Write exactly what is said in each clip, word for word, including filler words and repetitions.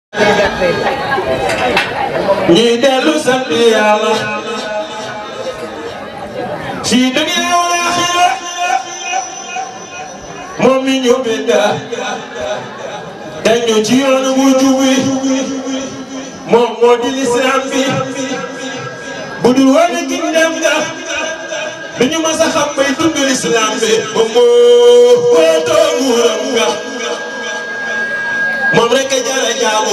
ñi dellu sant Yàlla ci dunya wal aaxira moom mi ñu bind dañu ci yoonu bu jub wi moom moo di lislaam bi bu dul woon gindam nga duñu mas a xam bay dund lislaam bi moom moo wootoo nguuram nga moom rek a jara jaamu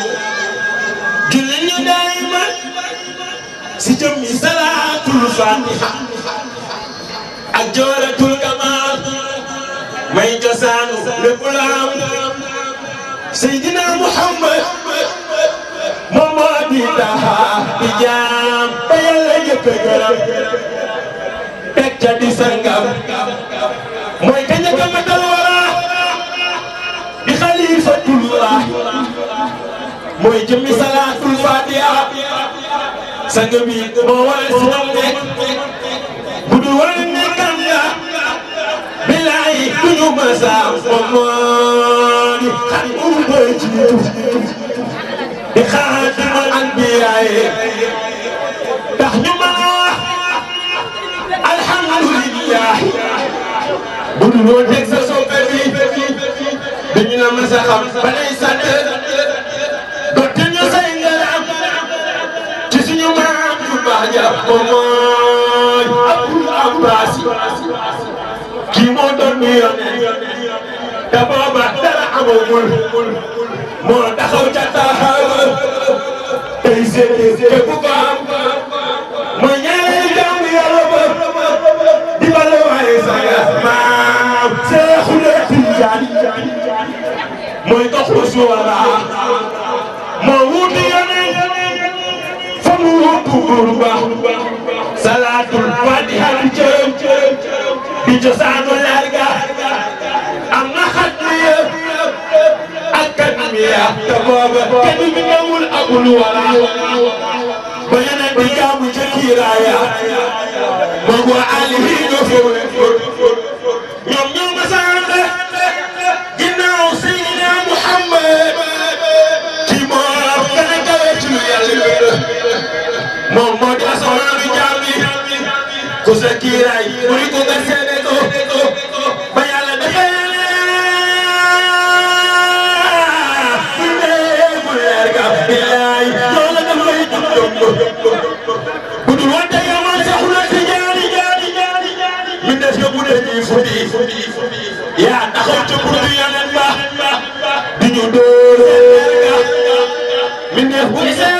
julli ñu daayima si jëmmi salaatul faatiha ak jawharatul kamaal may cosaanu lépp la am Seydina Muhammad moom moo di taxa di jaam ba Yàlla jëkk a gërëm teg ca di sangam mooy ka njëkk a matal wara di xalifatullah mooy jëmmi salaatul faatiha sang bi moo waral si moom nekk bu dul wala nekkam ya bilaay du ñu masaam moom moo di xam mu koy jiitu di xaatimal anbiyaaye tax ñu ma wax alhamdulillah bu dul woon teg sa soppe bi dañu la masa xam ba lay sant dooteel ñu say ngaram ci suñu maam yu baax ja moom mooy Abdul Abbas kii moo doon ñu yónnee te booba dara amagul moo taxaw ca taxawal tey seeti te bu ko am mooy ñaareel jaamu Yàlla ba di bala waaye saga maam Seexul Tijaan mooy dox ko suwala moo wuutu yónnee fa mu wuutu buur ba salaatul faatiha di cërëm di cosaanu larga am na xatmiya ak katmiya te booba kenn mi newul abul wala ba yeneen di jaamu ca kiiraaya moog waa alihi ñoo fewle ñoom ñoo ma sant ginnaaw Seydina Muhammad kii moo gën a kawe ci lu Yàlla moom moo di asamaanu jaam yi ku sa kiiraay mu ni ko nga seede ko ba Yàlla defee bu dee bu leer ga bilaay loola dafay dund bu dul wante yamal saxula si jaari jaari mi def nga bu dee ñuy fudi yaa taxaw ca buntu Yonent ba di ñu dóore mi def bu gisee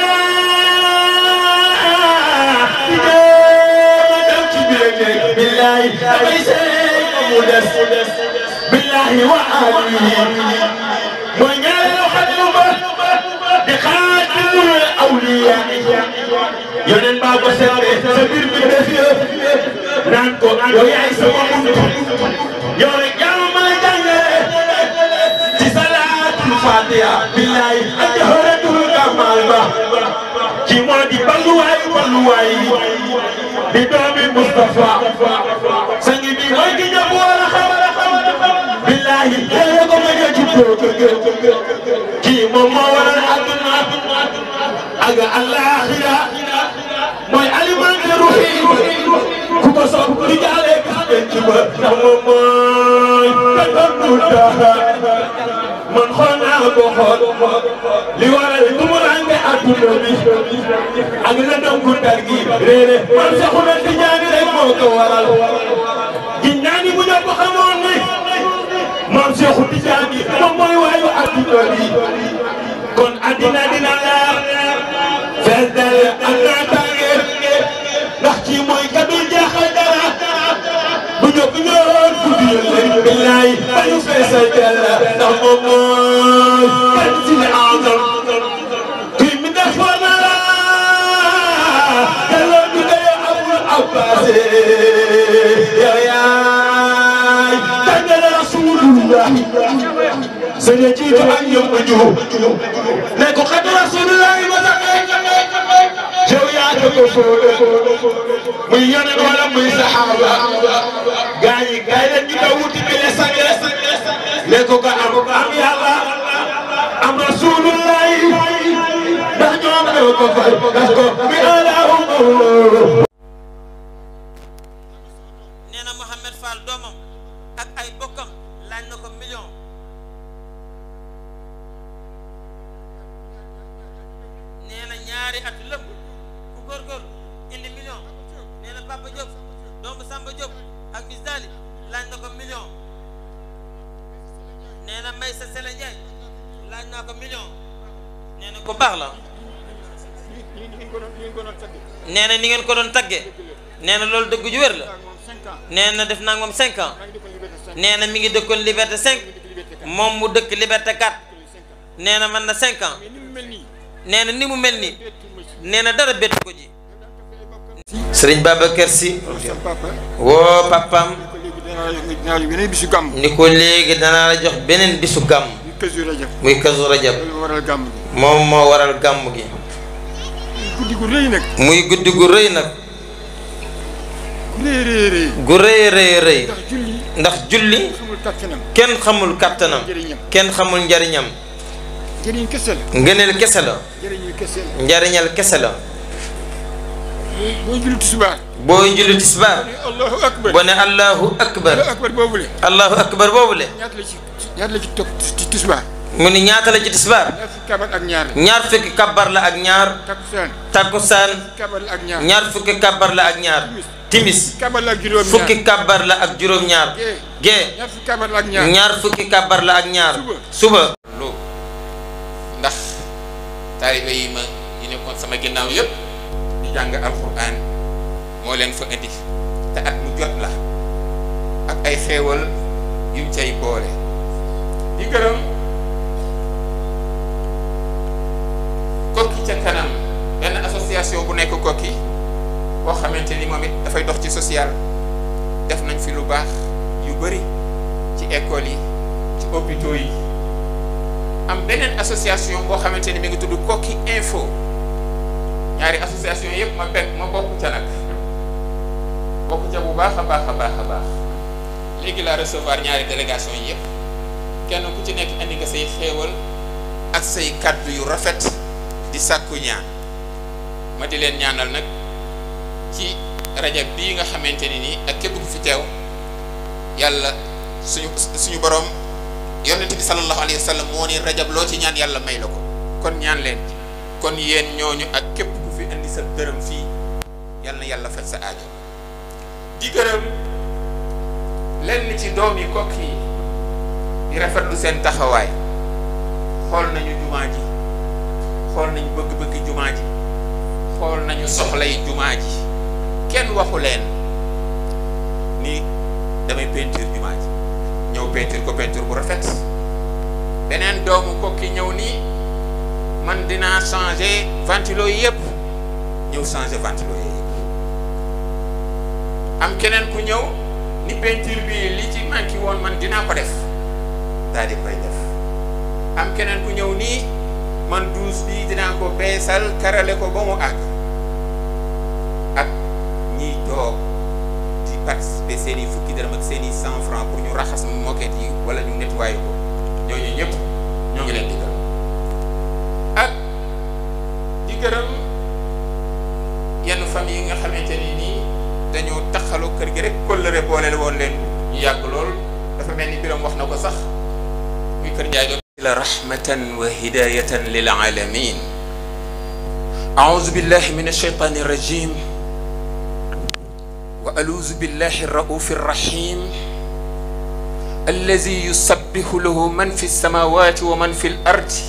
billahi damay seey ko mu des billahi wa alihi mooy ñaareelu xalifa ba di xaatimul awliya Yonent baa ko seede sa biir bi def naan ko yow yaay sama bunt yow rek jaamu ma la jàngale ci salaatul faatiha billahi ak jawharatul kamaal ba ci moo di balluwaay balluwaay di doomi Mustafa sangi bi mooy ki ñëpp war a xam billahi yéen ko ma jël ci kii moom moo waral àdduna ak àllaaxira mooy alimante ruuhi ku ko sopp di jaale bis ci ba ndax moom mooy kaddu dara man xool naa ko xool li waral tumurange àdduna bi ak la donku dar gi réere man Seexuna Tijaan rek moo ko waral ginnaani bu ñëpp xamoon ni man Seexu Tijaan moom mooy waayu àdduna bi kon àddina dina leer fees del ak naataange ndax ci mooy kaddu jeexal dara bu ñëpp ñëwoon ku di leen billaay bañu feesal dara ndax moom mooy kan si ne azam kuy mi def war na la delloo ñu koy Abul Abbas yow yaay tàggale Rasulullah sëñ jiitu ak ñoom ba juum ne ko xat Rasulullah ma sax yow yaa ko fóode muy yonent wala muy saxaaba gaa yi gaa yi leen ñu daw wuti bi le sang ne ko ko am am Yàlla am Rasulullah nee na Mouhamed Fall doomam ak ay bokkam laaj na ko million nee na ñaari at lëmb ku góorgóorlu indi million nee na Papa Diop doomu Samba Diop ak Miss Dali laaj na ko million nee na Maysa Sele Ndiaye laaj naa ko million nee na ko baax la nee na ni ngeen ko doon tagge nee na loolu dëgg ju wér la nee na def naa moom cinq ans nee na mi ngi dëkkoon Liberté cinq moom mu dëkk Liberté quatre nee na man na cinq ans nee na ni mu mel nii nee na dara bettu ko ji. Sëriñ Babacar Sy woo papaam ni ko léegi danaa la jox beneen bisu gàmm muy Kazu Rajab moom moo waral gàmm gi guddi gu rëy nag muy guddi gu rëy nag gu rëy rëy rëy ndax julli kenn xamul kàttanam kenn xamul njariñam ngëneel kese la njariñal kese la booy julli tisbaar booy julli tisbaar boo ne allahu akbar allahu akbar boobule ñaata la ci toog ci tisbaar mu ni ñaata la ci tisbaar ñaar fukki kabar la ak ñaar takkusaan ñaar fukki kabar la ak ñaar timis fukki kabar la ak juróom ñaar gee ñaar fukki kabar la ak ñaar suba lu ndax taalibe yi ma yi nekkoon sama ginnaaw yëpp di jàng alquran moo leen fa indi te at mu jot la ak ay xéewal yum cay boole di gërëm Kokki ca kanam benn association bu nekk Kokki boo xamante ni moom it dafay dox ci social def nañ fi lu baax yu bëri ci école yi ci hôpitaux yi am beneen association boo xamante ni mi ngi tudd Kokki info ñaari association yëpp ma bekk ma bokk ca nag bokk ca bu baax a baax a baax a baax léegi laa recevoir ñaari délégation yi yëpp kenn ku ci nekk indi nga say xéewal ak say kàddu yu rafet di sàkku ñaan ma di leen ñaanal nag ci rajab bii nga xamante ni nii ak képp ku fi teew yàlla suñu suñu borom yonent bi sallallahu alayhi wa sallam moo ni rajab loo ci ñaan yàlla may la ko kon ñaan leen kon yéen ñooñu ak képp ku fi indi sa dërëm fii yàlla na yàlla faj sa aajo di gërëm lenn ci doom yi Kokki yi di rafetlu seen taxawaay xool nañu jumaa ji xool nañu bëgg-bëgg jumaa ji xool nañu soxlay jumaa ji kenn waxu leen ni damay peinture jumaa ji ñëw peinture ko peinture bu rafet beneen doomu Kokki ñëw nii man dinaa changer ventilo yi yëpp ñëw changer ventilo yi yëpp am keneen ku ñëw ni peinture bi li ci manqué woon man dinaa ko def daal di koy def am keneen ku ñëw nii man douze bi dinaa ko beesal karale ko ba mu àgg ak ñiy toog di participer seen i fukki dërëm ak seen i cent francs pour ñu raxas moquette yi wala ñu nettoyer ko ñooñu ñëpp ñoo ngi leen di gërëm ak di gërëm yenn famille yi nga xamante ni nii dañoo taxaloo kër gi rek kóllëre boole woon leen ñu yàgg lool dafa mel ni biram wax na ko sax muy kër Njaay doon la rahmatan wa hidayatan lil alamin a'udhu billahi minash shaytanir rajim wa a'udhu billahi ar-raufir rahim alladhi yusabbihu lahu man fi as-samawati wa man fi al-ardi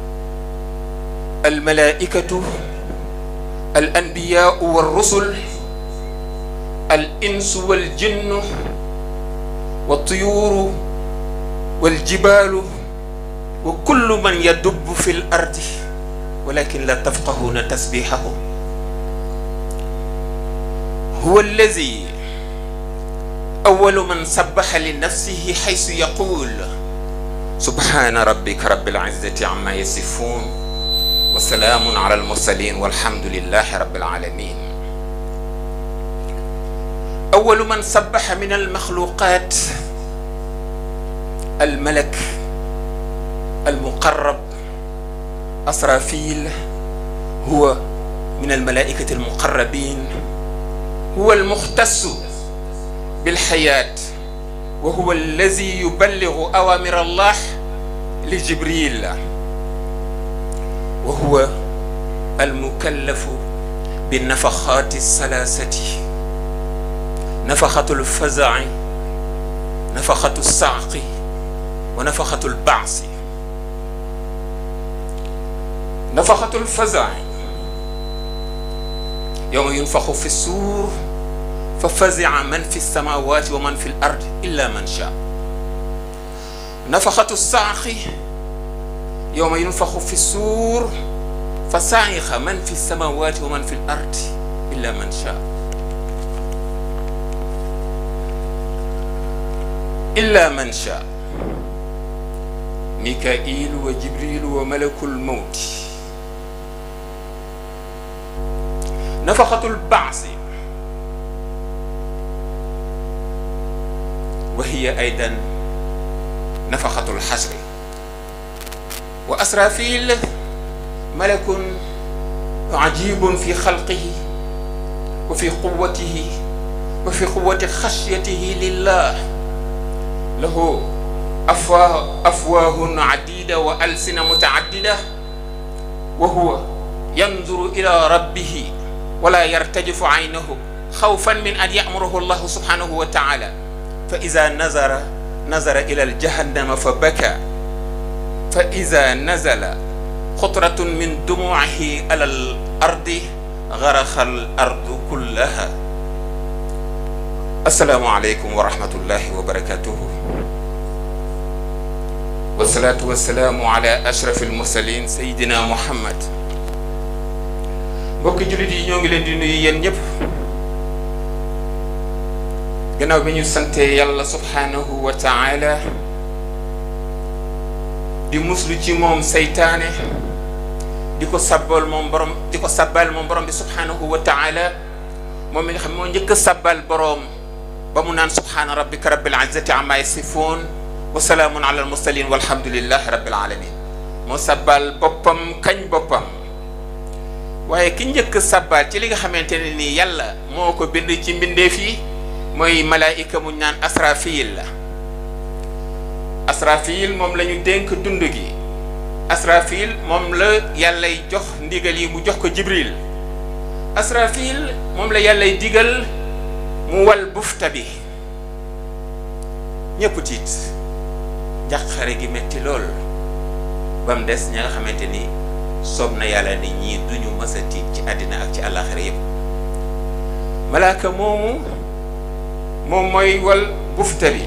al-malaikatu al-anbiya'u war-rusul al-insu wal-jinnu wat-tuyuru wal-jibalu wa kullu man yadubbu fil ardi walakin la tafqahuna tasbihahum huwa allazi awwalu man sabbaha li nafsihi haythu yaqul subhana rabbika rabbil izzati amma yasifun wa salamun ala al mursalin walhamdulillahi rabbil alamin awwalu man sabbaha min al makhluqat al malak المقرب أسرافيل هو من الملائكة المقربين، هو المختص بالحياة، وهو الذي يبلغ أوامر الله لجبريل، وهو المكلف بالنفخات الثلاثة: نفخة الفزع، نفخة الصعق، ونفخة البعث. نفخة الفزع يوم ينفخ في السور ففزع من في السماوات ومن في الأرض إلا من شاء. نفخة الصعق يوم ينفخ في السور فصعق من في السماوات ومن في الأرض إلا من شاء. إلا من شاء ميكائيل وجبريل وملك الموت. نفخة البعث وهي أيضا نفخة الحشر. وأسرافيل ملك عجيب في خلقه وفي قوته وفي قوة خشيته لله، له أفواه, أفواه عديدة وألسنة متعددة، وهو ينظر إلى ربه ولا يرتجف عينه خوفا من أن يأمره الله سبحانه وتعالى، فإذا نظر نظر إلى الجهنم فبكى، فإذا نزل خطرة من دموعه على الأرض غرق الأرض كلها. السلام عليكم ورحمة الله وبركاته، والصلاة والسلام على أشرف المرسلين سيدنا محمد. mbokki jullit yi ñoo ngi leen di nuyu yéen ñëpp gannaaw bi ñu sante yàlla subhanahu wa ta'ala di muslu ci moom seytaane di ko sabbal moom borom di ko sabbal moom borom bi subhanahu wa ta'ala moom mi nga xam moo njëkk a sabbal borom ba mu naan subhana rabbika rabbil izzati amma yasifun wa salaamun ala al mursalin walhamdulillahi rabbil alamin. moo sabbal boppam kañ boppam, waaye ki njëkk sabbal ci li nga xamante ne nii yàlla moo ko bind ci mbindeef yi mooy malaayika mu naan asrafil la. asrafil moom la ñu dénk dund gi. asrafil moom la yàllay jox ndigal yi mu jox ko jibril. asrafil moom la yàllay digal mu wal bufta bi. ñëpp tiit njaqare gi metti lool ba mu des ña nga xamante ni soob na yàlla ni ñii duñu mës a tiit ci àddina ak ci àllaaxira yëpp. malaaka moomu moom mooy wal bufta bi.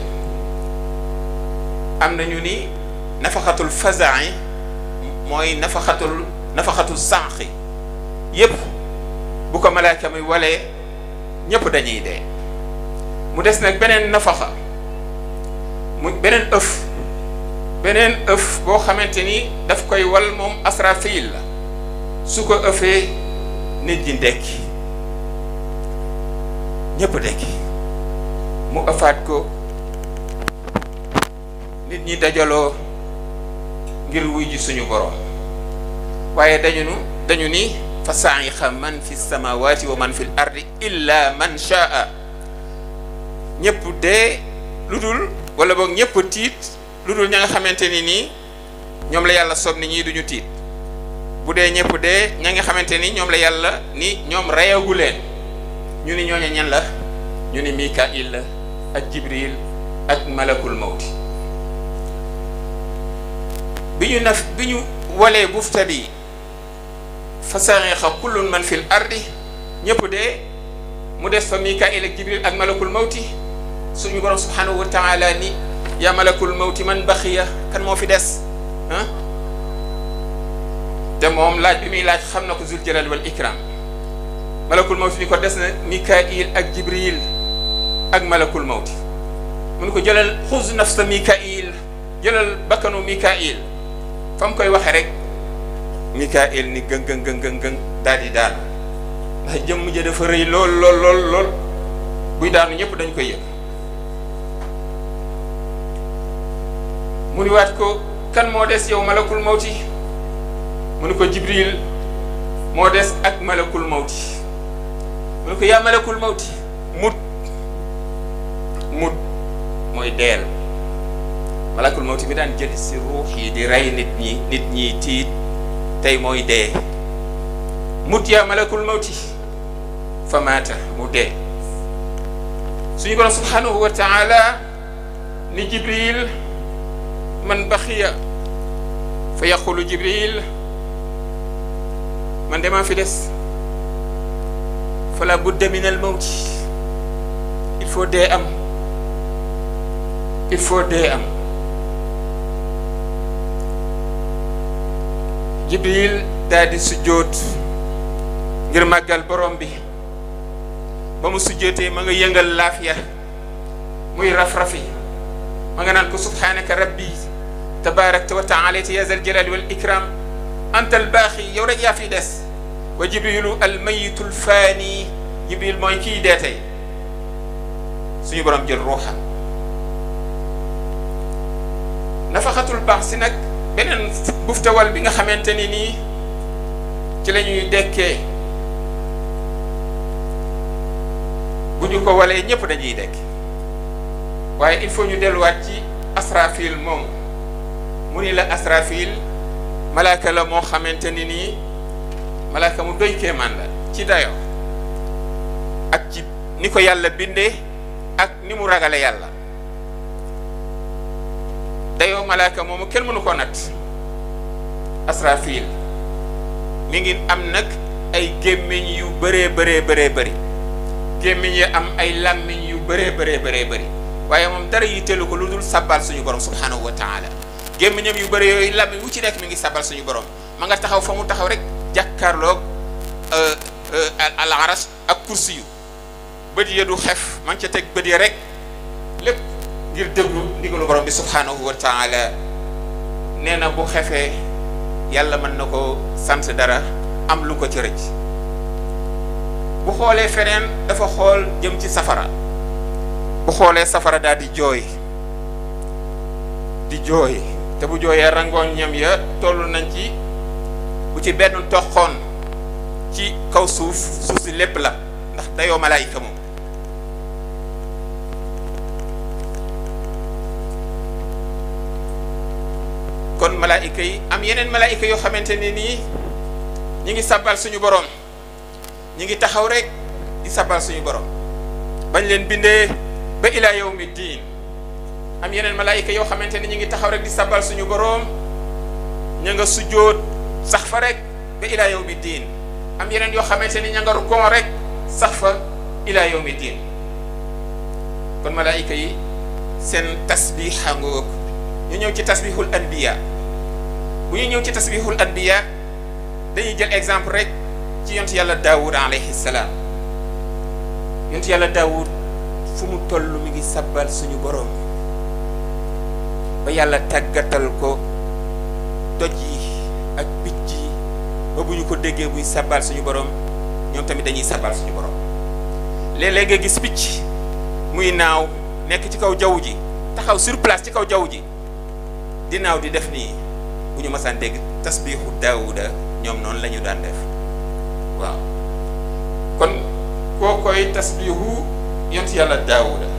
am nañu ni nafaxatul faza'i mooy nafaxatul nafaxatul sànqi yëpp bu ko malaaka mi walee ñëpp dañuy dee. mu des nag beneen nafaxa mu beneen ëf beneen ëf boo xamante ni daf koy wal moom asrafil la. su ko ëfee nit ñi dekki ñëpp dekki mu ëfaat ko nit ñi dajaloo ngir wuy ji suñu borom. waaye dañu nu dañu ni fa sa'iqa man fi samawati wa man fi l ardi illa man shaa. ñëpp dee lu dul wala boog ñëpp tiit lu dul ña nga xamante ni nii ñoom la yàlla soob ni ñii duñu tiit. bu dee ñëpp dee ña nga xamante ni ñoom la yàlla ni ñoom reyagu leen ñu ni ñooña ñan la ñu ni Mikail la ak Jibril ak malakul mawti. bi ñu naf bi ñu walee bufta bi fa sa'iqa kullun man fil ardi ñëpp dee mu des fa Mikail ak Jibril ak malakul mawti. suñu borom subhanahu wa ta'ala ni ya malakul mawti man baxiya kan moo fi des ah te moom laaj bi muy laaj xam na ko zul jalal wal ikram. malakul mawti ni ko des na Mikail ak Jibril ak malakul mawti. mun ko jëlal xuz nafsa Mikail, jëlal bakkanu Mikail. fa mu koy waxee rek Mikail ni gëng gëng gëng gëng gëng daal di daanu ndax jëmm ja dafa rëy lool lool lool lool buy daanu ñëpp dañ koy yëg. mu ni waat ko kan moo des yow malakul mawti mu ni ko Jibril moo des ak malakul mawti mu ne ko yaa malakul mawti mut mut mooy deel malakul mawti bi daan jëli si ruux yi di rey nit ñi nit ñi tiit tey mooy dee mut yaa malakul mawti fa maata mu dee suñu borom subhanahu wa taala ni jibril man baxiya fa yaqulu jibril man demaa fi des fala budda min al mawti il faut dee am il faut dee am jibril daal di sujjóot ngir màggal borom bi ba mu sujjóotee ma nga yëngal laafiya muy raf-rafi ma nga naan ko subhanaka rabbi tabarakta wa ta'alayta ya zal jalali wal ikram anta al baaxi yow rek yaa fi des wa jibrilu al mayitul faani jibril mooy kii dee tey suñu borom jël ruuxam nafaxatul baax si nag beneen buftawal bi nga xamante ni nii ci la ñuy dekkee bu ñu ko walee ñëpp dañuy dekk waaye il faut ñu delluwaat ci asrafil moom mu ni la asrafil malaaka la moo xamante ni nii malaaka mu doy kéemaan la ci dayo ak ci ni ko yàlla bindee ak ni mu ragale yàlla dayoo malaaka moomu kenn mënu ko nat asrafil mi ngi am nag ay gémmiñ yu bëree bëree bëree bëri gémmiñ yi am ay làmmiñ yu bëree bëree bëree bëri waaye moom dara yitteelu ko lu dul sabbal suñu borom subhanahu wa taala gémmiñam yu bëri yooyu làmmiñ wu ci nekk mi ngi sabbal suñu borom ma nga taxaw fa mu taxaw rek jàkkaarloog al aras ak kursi yu bët ya du xef ma ngi ca teg bët ya rek lépp ngir déglu ndigalu borom bi subhanahu wa taala nee na bu xefee yàlla mën na ko sant dara am lu ko ci rëcc bu xoolee feneen dafa xool jëm ci safara bu xoolee safara daal di jooy di jooy te bu jooyee rangooñ ñam ya toll nañ ci bu ci benn toxoon ci kaw suuf suuf si lépp la ndax dayoo malaayika moom kon malaayika yi am yeneen malaayika yoo xamante ne nii ñi ngi sabbal suñu borom ñi ngi taxaw rek di sabbal suñu borom bañ leen bindee ba ilaa yawmi diin am yeneen malaayika yoo xamante ni ñi ngi taxaw rek di sabbal suñu borom ña nga sujjóot sax fa rek ba ilaa yawmi diin am yeneen yoo xamante ni ña nga rukon rek sax fa ilaa yawmi diin kon malaayika yi seen tasbiixa ngoog ñu ñëw ci tasbihul anbiya bu ñu ñëw ci tasbihul anbiya dañuy jël exemple rek ci yonent yàlla daawud alayhi salaam yonent yàlla daawud fu mu toll mi ngi sabbal suñu borom ba yàlla tàggatal ko doj yi ak picc yi ba bu ñu ko déggee buy sabbal suñu borom ñoom tamit dañuy sabbal suñu borom léeg-léeg nga gis picc muy naaw nekk ci kaw jaww ji taxaw sur place ci kaw jaww ji di naaw di def nii bu ñu masaan dégg tasbiixu daawuda ñoom noonu la ñu daan def waaw kon koo koy tasbiixu yonent yàlla daawuda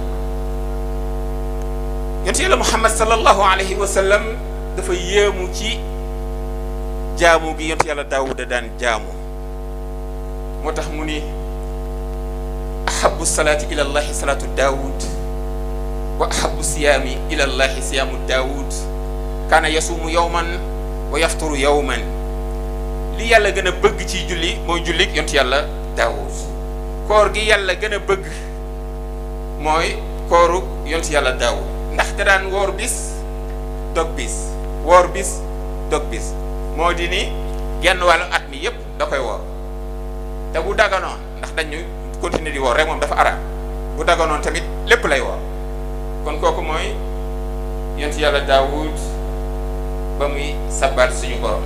yonent yàlla muhammad sallallahu alayhi wa sallam dafa yéemu ci jaamu gi yonent yàlla daawuda daan jaamu moo tax mu ni ahabu salaati ila llahi salaatu daawud wa ahabu siyaami ila llahi siyaamu daawud kaana yasuumu yawman wa yafturu yawman li yàlla gën a bëgg ci julli mooy jullik yonent yàlla daawud koor gi yàlla gën a bëgg mooy kooru yonent yàlla daawud ndax da daan woor bis dog bis woor bis dog bis moo di ni genn wàllu at mi yépp da koy woor te bu daganoon ndax dañu continuer di woor rek moom dafa araam bu daganoon tamit lépp lay woor kon kooku mooy yonent yàlla daawud ba muy sabbal suñu borom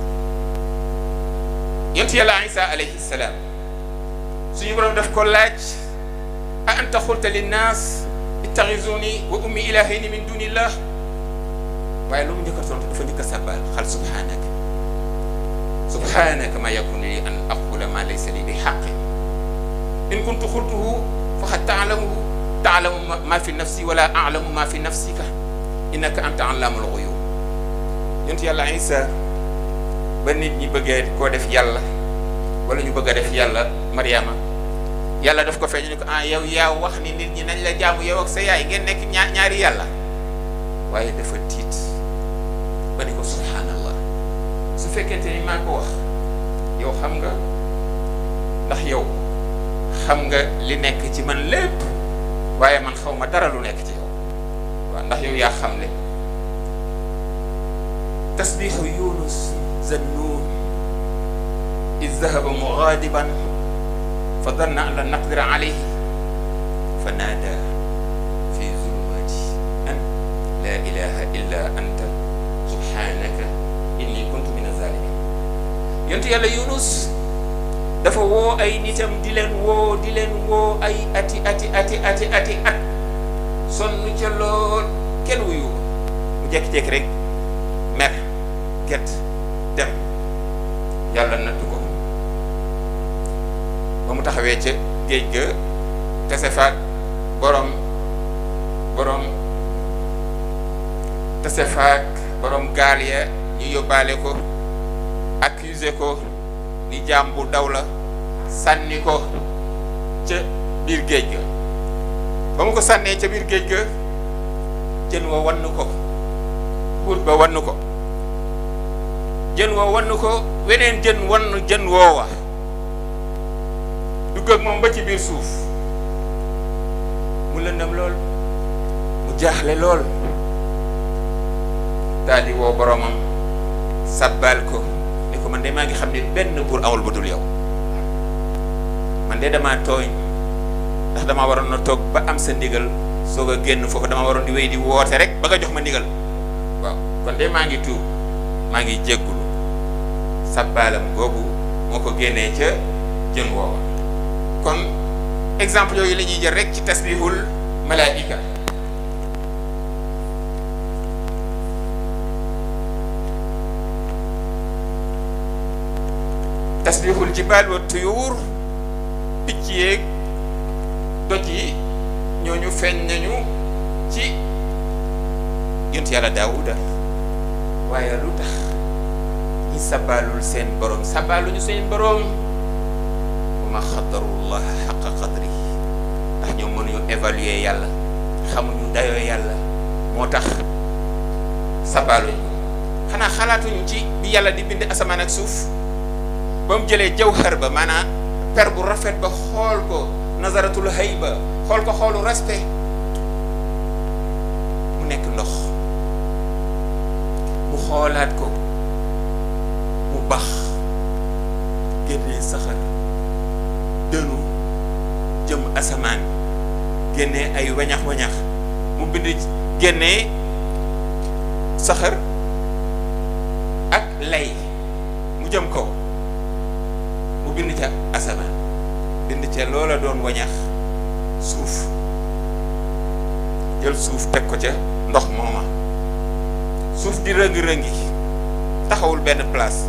yonent yàlla isa alayhi salaam suñu borom daf ko laaj a anta xulta linnaas ittaxizuni wa ummi ilahayni min dunillah waaye lu mu njëkk a tontu dafa njëkk a sabbal xal subhanak subhanaka ma yakunu li an aqula ma laysa li bi haqqin in kuntu qultuhu faqad ta'lamu ta'lamu ma fi nafsi wala a'lamu ma fi nafsika innaka anta allamul ghuyub. yonent yàlla Isa ba nit ñi bëggee koo def yàlla wala ñu bëgg a def yàlla Mariama yàlla daf ko feeñ ni ko ah yow yaa wax ni nit ñi nañ la jaamu yow ak sa yaay ngeen nekk ñaar ñaari yàlla waaye dafa tiit ba ni ko subhanallah su fekkente ni maa ko wax yow xam nga ndax yow xam nga li nekk ci man lépp waaye man xaw ma dara lu nekk ci yow waaw ndax yow yaa xam le tasbiixu Yunus zannun iz zahaba mughadiban fa danna an lan naqdira alayhi fa naada fi zulumati an la ilaha illa anta subhanaka inni kuntu min az-zalimin. yonent yàlla Yunus dafa woo ay nitam di leen woo di leen woo ay ati ati ati ati ati at sonn ca lool kenn wuyu mu jékki-jékki rek mer get dem yàlla nattu ko ba mu taxawee ca géej ga tase faak borom borom tase faak borom gaal ya ñu yóbbaale ko accusé ko ni jaam bu daw la sànni ko ca biir géej ga ba mu ko sànnee ca biir géej ga jën wa wann ko xuut ba wann ko jën wa wann ko weneen jën wann jën woowa dugg ak moom ba ci biir suuf mu lëndam lool mu jaaxle lool daal di woo boromam sabbal ko ni ko man de maa ngi xam ne benn buur amul budul yow man de damaa tooñ ndax damaa waroon na toog ba am sa ndigal soog a génn foofu dama waroon di wéy di woote rek ba nga jox ma ndigal waaw kon de maa ngi tuub maa ngi jéggulu sabbaalam googu moo ko génnee ca jën woowa. kon exemple yooyu la ñuy jël rek ci tasbihul malaika. tasbihul jibaal wa tuyuur picc yeeg doj yi ñooñu feeñ nañu ci yonent yàlla Daawuda waaye lu tax ñi sabaalul seen borom sabaaluñu seen borom wa ma xadarullah xaqa qadri ndax ñoom mënuñu évaluer yàlla xamuñu dayoo yàlla moo tax sabaaluñu xanaa xalaatuñu ci bi yàlla di bind asamaan ak suuf ba mu jëlee jawhar ba maanaam per bu rafet ba xool ko nazaratul hayba xool ko xoolu respect mu nekk ndox mu xoolaat ko mu bax génnee saxar dënu jëm asamaan génnee ay wañax wañax mu bind génnee saxar ak lay mu jëm kaw mu bind ca asamaan bind ca loola doon wañax suuf jël suuf teg ko ca ndox mooma suuf di rëngi-rëngi taxawul benn place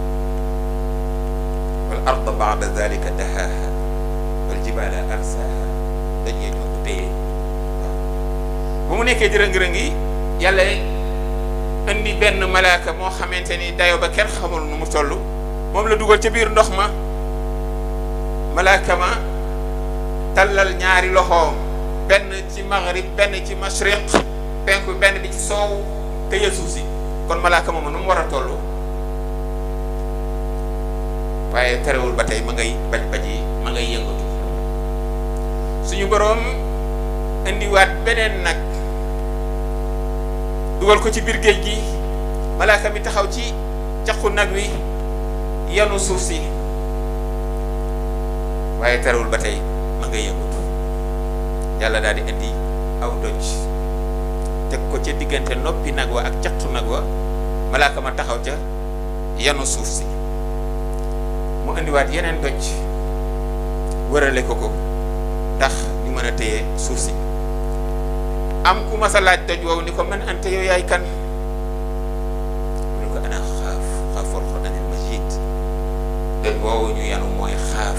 wal arda ba'da dhalika dahaha wal jibala arsaha dañee ñoo ko téye bu mu nekkee di rëngi-rëngi yàlla indi benn malaaka moo xamante ni dayo ba kenn xamul nu mu toll moom la dugal ca biir ndox ma malaaka ma tallal ñaari loxoom benn ci maghrib benn ci mashriq penku benn bi ci soow tëye suuf si kon malaaka moom nu mu war a toll waaye terewul ba tey ma ngay baj baj yi ma ngay yëngatu suñu boroom indiwaat beneen nag dugal ko ci biir géej gi malaaka mi taxaw ci caqu nag wi yanu suuf si waaye terewul ba tey ma ngay yëngatu yàlla daal di indi aw doj teg ko ca diggante noppi nag wa ak caqu nag wa malaaka ma taxaw ca yanu suuf si mu indiwaat yeneen doj wërale ko ko ndax ñu mën a téye suuf si am ku mas a laaj doj woowu ni ko man ante yow yaay kan mu ne ko ana xaaf xaaful qur'aanil majiid jën woowu ñu yanu mooy xaaf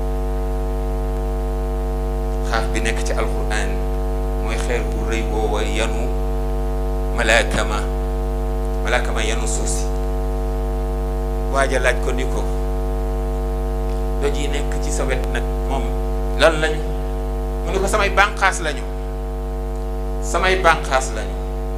xaaf bi nekk ci alquran mooy xeer bu rëy woowa yanu malaakama malaakama yanu suuf si waaja laaj ko ni ko doj yi nekk ci sa wet nag moom lan lañu mu ni ko samay bànqaas lañu samay bànqaas lañu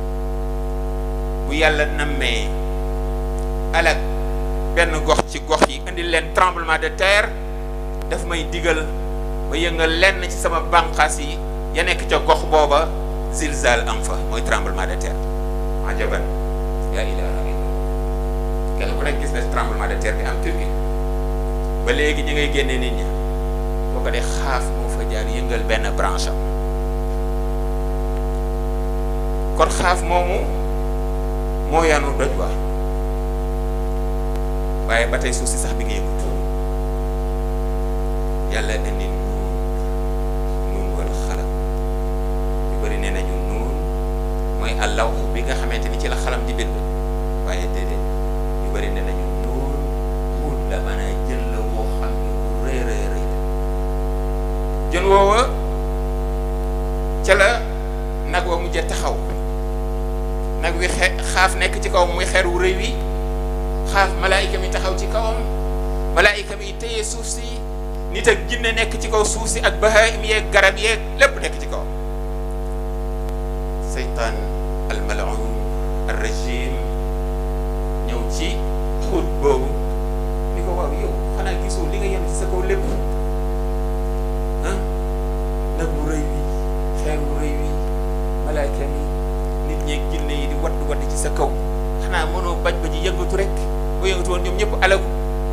bu yàlla nammee alak benn gox ci gox yi indi leen tremblement de terre daf may digal ba yëngal lenn ci sama bànqaas yi ya nekk ca gox booba zilzal am fa mooy tremblement de terre ajaban yaa ilaha illallah kenn ku nekk gis na tremblement de terre bi am Turquie ba léegi ñi ngay génne nit ñi boo ko dee xaaf moo fa jaar yëngal benn branche am kon xaaf moomu moo yanu doj waa waaye ba tey suuf si sax bi nga yëngutu yàlla indi nuun nuun wal xalam ñu bëri nee nañu nuun mooy allaw bi nga xamante ni ci la xalam di bind waaye déedéet ñu bëri nee nañu nuun wut la mën a jël la woo xam ne bu rëy rëy rëy jën woowa ca la nag wa mujjee taxaw nag wi xe xaaf nekk ci kaw muy xeer wu rëy wi xaaf malaayika mi taxaw ci kawam malaayika mi téye suuf si nit ak jinne nekk ci kaw suuf si ak bahaim yeeg garab yeeg lépp nekk ci kaw seytaan almal'un arrajim ñëw ci xuut boobu ni ko waaw yow xanaa gisoo li nga yem ci sa kaw lépp ah nag mu rëy wi xeer wu rëy wi malaayika mi nit ñeeg jinne yi di wadd wadd ci sa kaw xanaa mënoo baj ba ji yëngatu rek boo yëngatu woon ñoom ñëpp alagu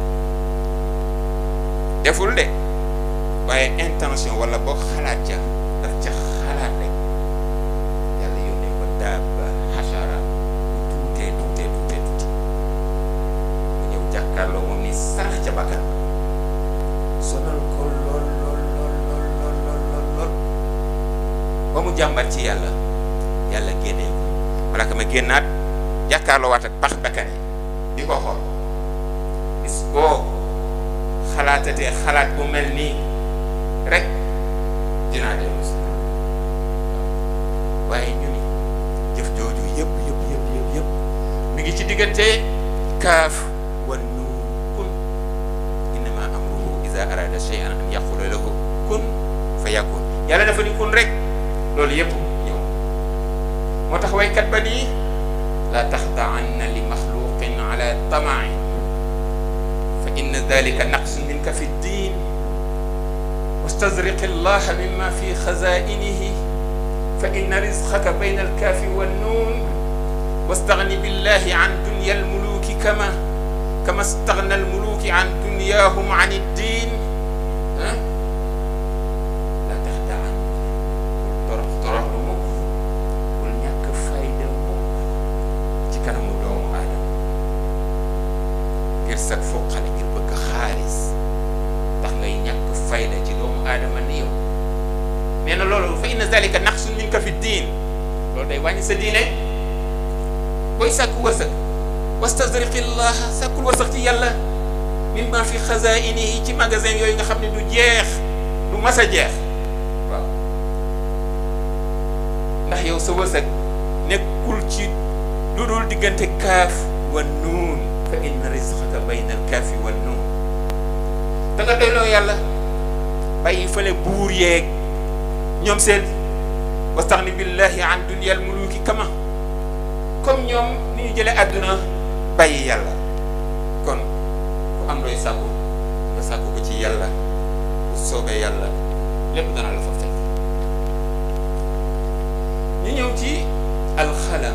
deful de waaye intention wala boo xalaat ca daf ca xalaat rek yàlla yónnee ko daaba xasara bu tuutee tuutee tuutee tuuti mu ñëw jàkkaarloo moom ni sarax ca bakkan sonal ko lool lool lool lool lool lool lool lool ba mu jàmbat ci yàlla yàlla génnee ko malaaka ma génnaat jàkkaarloo waat ak pax bakkan yi di ko xool bis boo xalaatatee xalaat bu mel nii rek dinaa dellu si waaye ñu ni jëf jooju yëpp yëpp yëpp yëpp yëpp mi ngi ci diggante kaaf wa nuun kun innama amruhu iza arada shay'an an yaqula lahu kun fa yakun yàlla dafa ni kun rek loolu yëpp ñëw moo tax waykat ba nii la taxda'anna li maxluqin ala tamain fa inna dalika naqsun minka fi ddin wastazriq allaha mimma fi xazainihi fa inna rizqaka bayna alkaafi wannuun wastagni billahi an dunya almuluki kama kama stagna almuluki an dunyahum an ddin ah la taxda'an torox torox lu mukk bul ñàkk fayda mukk ci kanamu doomu aadama ngir sag foqale ngir bëgg xaalis tax ngay ñàkk fayda ci doomu aadama ni yow nee na loolu fa inna zalika naqsun minka fi diin loolu day wàññi sa diine booy sàkku wërsëg wastazriqillaha sàkkul wërsëg ci yàlla mimma fi xazainihi ci magasin yooyu nga xam ne du jeex du mas a jeex waaw ndax yow sa wërsëg nekkul ci lu dul diggante kaaf wa nuun fa inna rizqaka bayna al kaafi wa nuun da nga doyloo yàlla bàyyi fële buur yeeg ñoom seen wastaxni billahi an dunyal muluki kama comme ñoom ni ñu jëlee àdduna bàyyi yàlla kon ku am looy sàkku nga sàkku ko ci yàlla bu soobee yàlla lépp dana la fa fekk ñu ñëw ci alxalam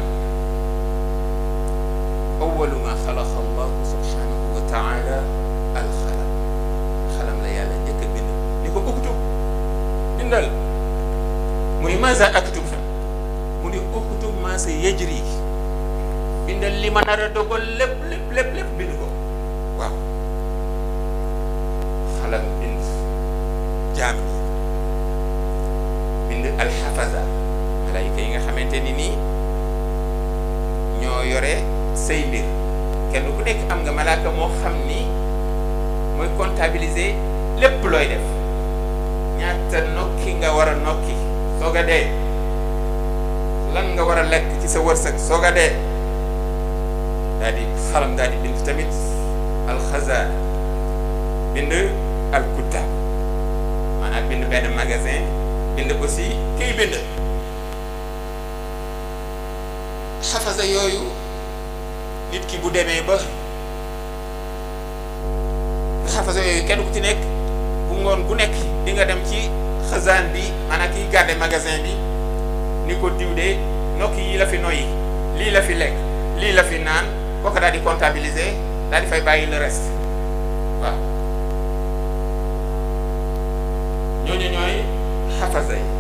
awalu ma xalaqa allahu subhanahu wa taala alxalam xalam la yàlla njëkk a bind ni ko uktub bindal mu ni maasa aktub mu ni uktub maa sa yajri bindal li ma nar a dogal lépp lépp lépp lépp bind ko waaw xalam bind jaam yi bind alxafaza malaayika yi nga xamante ni nii ñoo yore say mbir kenn ku nekk am nga malaaka moo xam ni comptabiliser lépp looy def ñaata nokki nga war a nokki soog a dee lan nga war a lekk ci sa wërsëg soog a dee daal di xalam daal di bind tamit alxazaan bind alkutab maanaam bind benn magasin bind aussi kiy bind xafasa yooyu nit ki bu demee ba xafasa yooyu kenn ku ci nekk bu ngoon gu nekk di nga dem ci xazaan bi maanaam kiy garder magasin bi ni ko diw de nokk yi la fi noyyi lii la fi lekk lii la fi naan kooku daal di comptabiliser daal di fay bàyyi le reste waaw ñooñu ñooy xafasa yi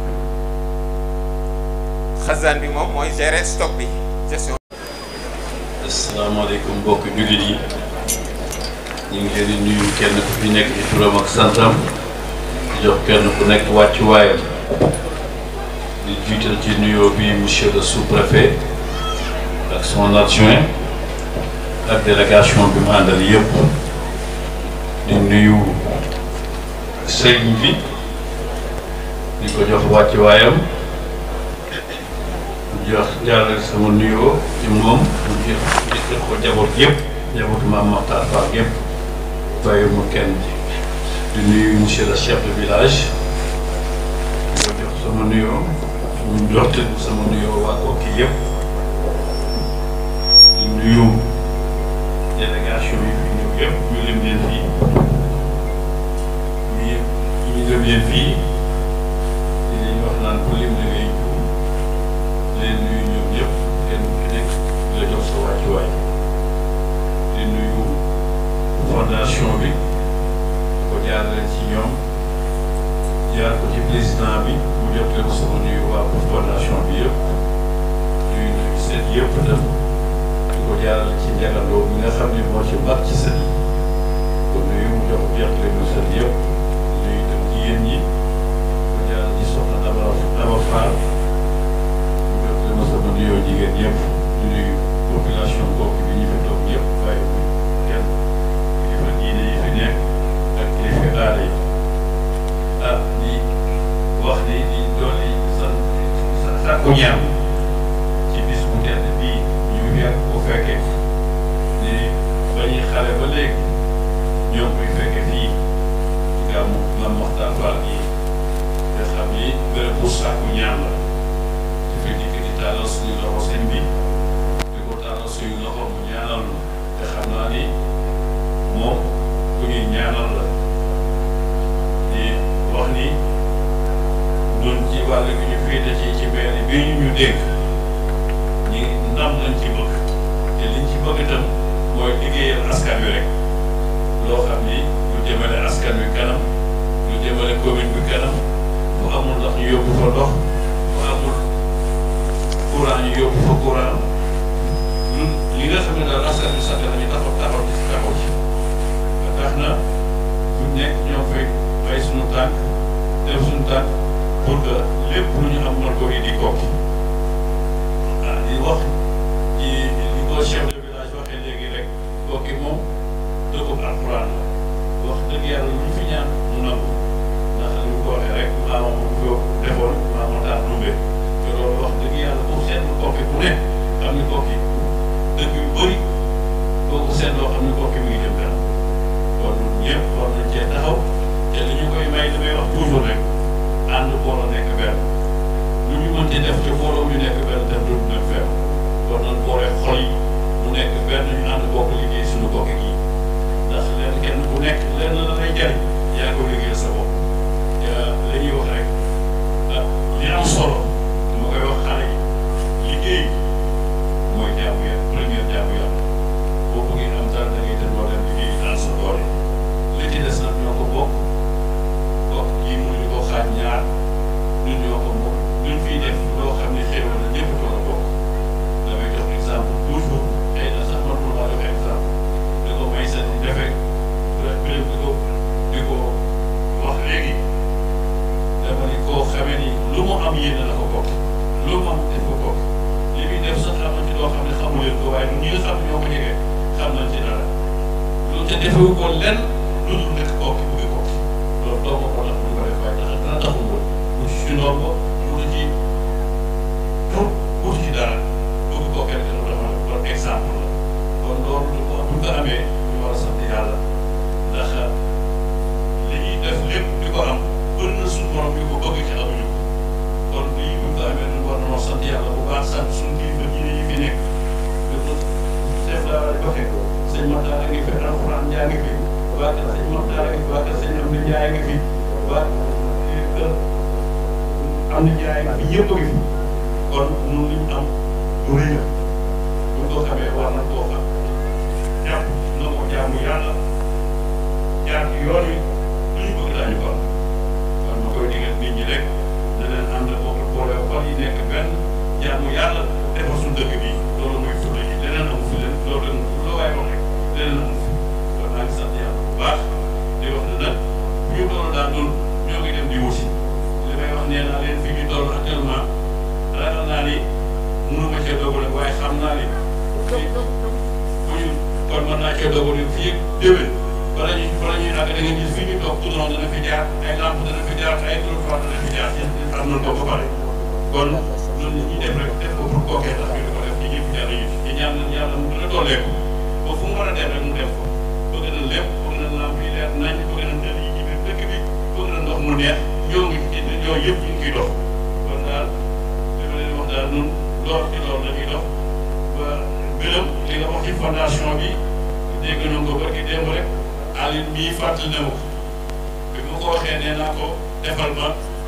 xazaan bi moom mooy gérer stock bi gestion. asalaamaaleykum mbokk jullit yi ñu ngi leen di nuyu kenn ku fi nekk ci turam ak santam di jox kenn ku nekk wàccuwaayam di jiital ci nuyoo bi monsieur le sous-préfet ak son adjoint ak délégation bi mu àndal yëpp di nuyu sëriñ bi di ko jox wàccuwaayam di jox jàllale sama nuyoo ci moom mu jox jox ko jaboot yëpp jabootu Maam Maxtaar Fall yëpp bàyyi mu kenn di nuyu monsieur le chef de village di ko jox sama nuyoo mu jox sama nuyoo waa Koki yëpp di nuyu délégation yi fi ñëw yëpp ñu lim leen fii ñu ñu lim leen fii di leen wax naan ku lim da ngay juum leen nuyu ñoom yëpp kenn ku nekk di la jox sa wàccuwaay di nuyu fondation bi di ko jaarale ci ñoom jaar ko ci président bi mu jot leen sama nuyu waa fondation bi yëpp nuyu nuyu seet yëpp tam di ko jaarale ci njagandoo bi nga xam ne moo ci mag ci sët yi ko nuyu mu jox jot leen mu sët yëpp nuyu tam jigéen ñi ko jaarale ci soxna Aba Aba Fall mu jot leen ma sama nuyoo jigéen yëpp di nuyu population Koki bi ñu fi toog yëpp waaye muy kenn kilifa diine yi fi nekk ak kilifa aada yi ah di wax ni di dolli sa sa sàkku ñaan ci bis bu tedd bii ñu yàgg ko fekkee ni ba ñuy xale ba léegi ñoo koy fekke fii ci gàmmu Maam Maxtaar Fall yi nga xam ni bërëb bu sàkku ñaan la ci fi dikk di tàllal suñu loxo sëñ bi di ko tàllal suñu loxo mu ñaanal lu te xam naa ni moom ku ñuy ñaanal la di wax ni ñun ci wàll gi ñu féete ci ci mairie bi ñu ñu dégg ñi ndam lañ ci bëgg te liñ ci bëgg itam mooy liggéeyal askan wi rek loo xam ni lu jëmale askan wi kanam lu jëmale commune bi kanam fu amul ndox ñu yóbbu fa ndox fu amul courant ñu yóbbu fa courant ñun li nga xam ne daal askan wi sant nañu taxaw taxaw ci taxaw ci ba tax na bu nekk ñoo fay bay suñu tànk def suñu tànk pour que lépp lu ñu am mën ko indi Koki ah di wax ci li ko chef de village waxee léegi rek Koki moom dëkkub alxuraan la wax dëgg yàlla lu ñu fi ñaan mu nangu ndax li mu ko waxee rek maama mu ko defoon maama taar dumbe te loolu wax dëgg yàlla pour seetlu Koki bu ne xam ni Koki dëkk yu bëri boo ko seetloo xam ni Koki mi ngi jëm kanam kon ñun ñëpp war nañ cee taxaw te li ñu koy may li may wax toujours rek ànd booloo nekk benn lu ñu mënti def te booloo ñu nekk benn def du nekk fenn kon nan boole xol yi mu nekk benn ñu ànd bokk liggéey suñu Koki gi ndax leen kenn ku nekk lenn la lay jariñ yaa ko liggéey sa bopp la ñuy wax rek ah li am solo dama koy wax xale yi liggéey mooy jaamu yàlla première jaamu yàlla boo bëggee am dara da ngay dem loo dem liggéey dans sa doole li ci des nag ñoo ko bokk bokk yi mënuñu ko xaaj ñaar ñun ñoo ko moom ñun fii def loo xam ne xéewal na ñëpp ko la bokk damay jox exemple toujours tey na sax man pour ma jox exemple di ko may seen defee préb di ko di ko wax léegi dama ni koo xamee ni lu mu am yéene la ko bokk lu mu am def ko bokk li muy def sax am na ci loo xam ne xamu leen ko waaye ñi nga xam ne ñoo ko jegee xam nañ ci dara lu te defewu ko lenn lu dul nekk kooku bëgg kooku loolu doo ko moo tax ñu ko def waaye tax dana taxul woon mu ci noor ko wutu ci pour wutu ci dara bëgg kooku rek dafa dafa loolu exemple la kon loolu lu ko bu ko amee ñu war a sant yàlla ndax li ñuy def lépp di ko am bëri na suñu borom bi ko bëgg ci amuñu ko kon lii bu ko amee ñun war nañoo sant yàlla bu baax sant suñu kilifa diine yi fi nekk chef daara di waxee sëñ Makhtar a ngi fi alxuraan jaa ngi fi waa kër sëñ Makhtar a ngi fi waa kër sëñ Amdi Njaay a ngi fi waa kër Amdi Njaay a ngi fi yëpp a ngi fi kon ñun li ñu am du rëy la bu ko xamee war na koo xam jàpp na ko jaamu yàlla jaar ci yoon wi lu ñu bëgg daañu ko am kon ma koy digal nit ñi rek da leen ànd boobu boole xol yi nekk benn jaamu yàlla defar suñu dëkk bi loolu mooy fulla yi leneen amu fi leen loolu leen lu la waaye wax rek leneen amu fi kon naa ngi sant yàlla bu baax di wax ne nag bu ñu toll daal ñun ñoo ngi dem di wuti li may wax nee naa leen fi ñu toll actuellement ragal naa ni mënu ma cee dogal waaye xam naa ni bu ñu kon mën naa cee dogal fii ak déwén bala ñuy bala ñuy àgg da ngeen gis fii ñu toog tournon dana fi jaar ay lampe dana fi jaar ay trottoir dana fi jaar am nañ ko ba pare kon ñun ñi def rek def ko pour kookee tax ñu di ko def ci ñëpp jàll yi ci ñaan nañ yàlla mu gën a dooleeku ba fu mu war a dem rek mu def ko bëgg na lépp bëgg na lampe yi leer nañ bëgg na tël yi ci biir dëkk bi bëgg na ndox mu neex ñoo ngi ci ñoo yëpp ñu ngi ciy dox kon daal li ma leen wax daal ñun lool ci loolu la ñuy dox ba gërëm li nga wax ci fondation bi dégg nañ ko barki démb rek Aline bii fàttali na ma ko bi ma ko waxee nee naa ko defal ma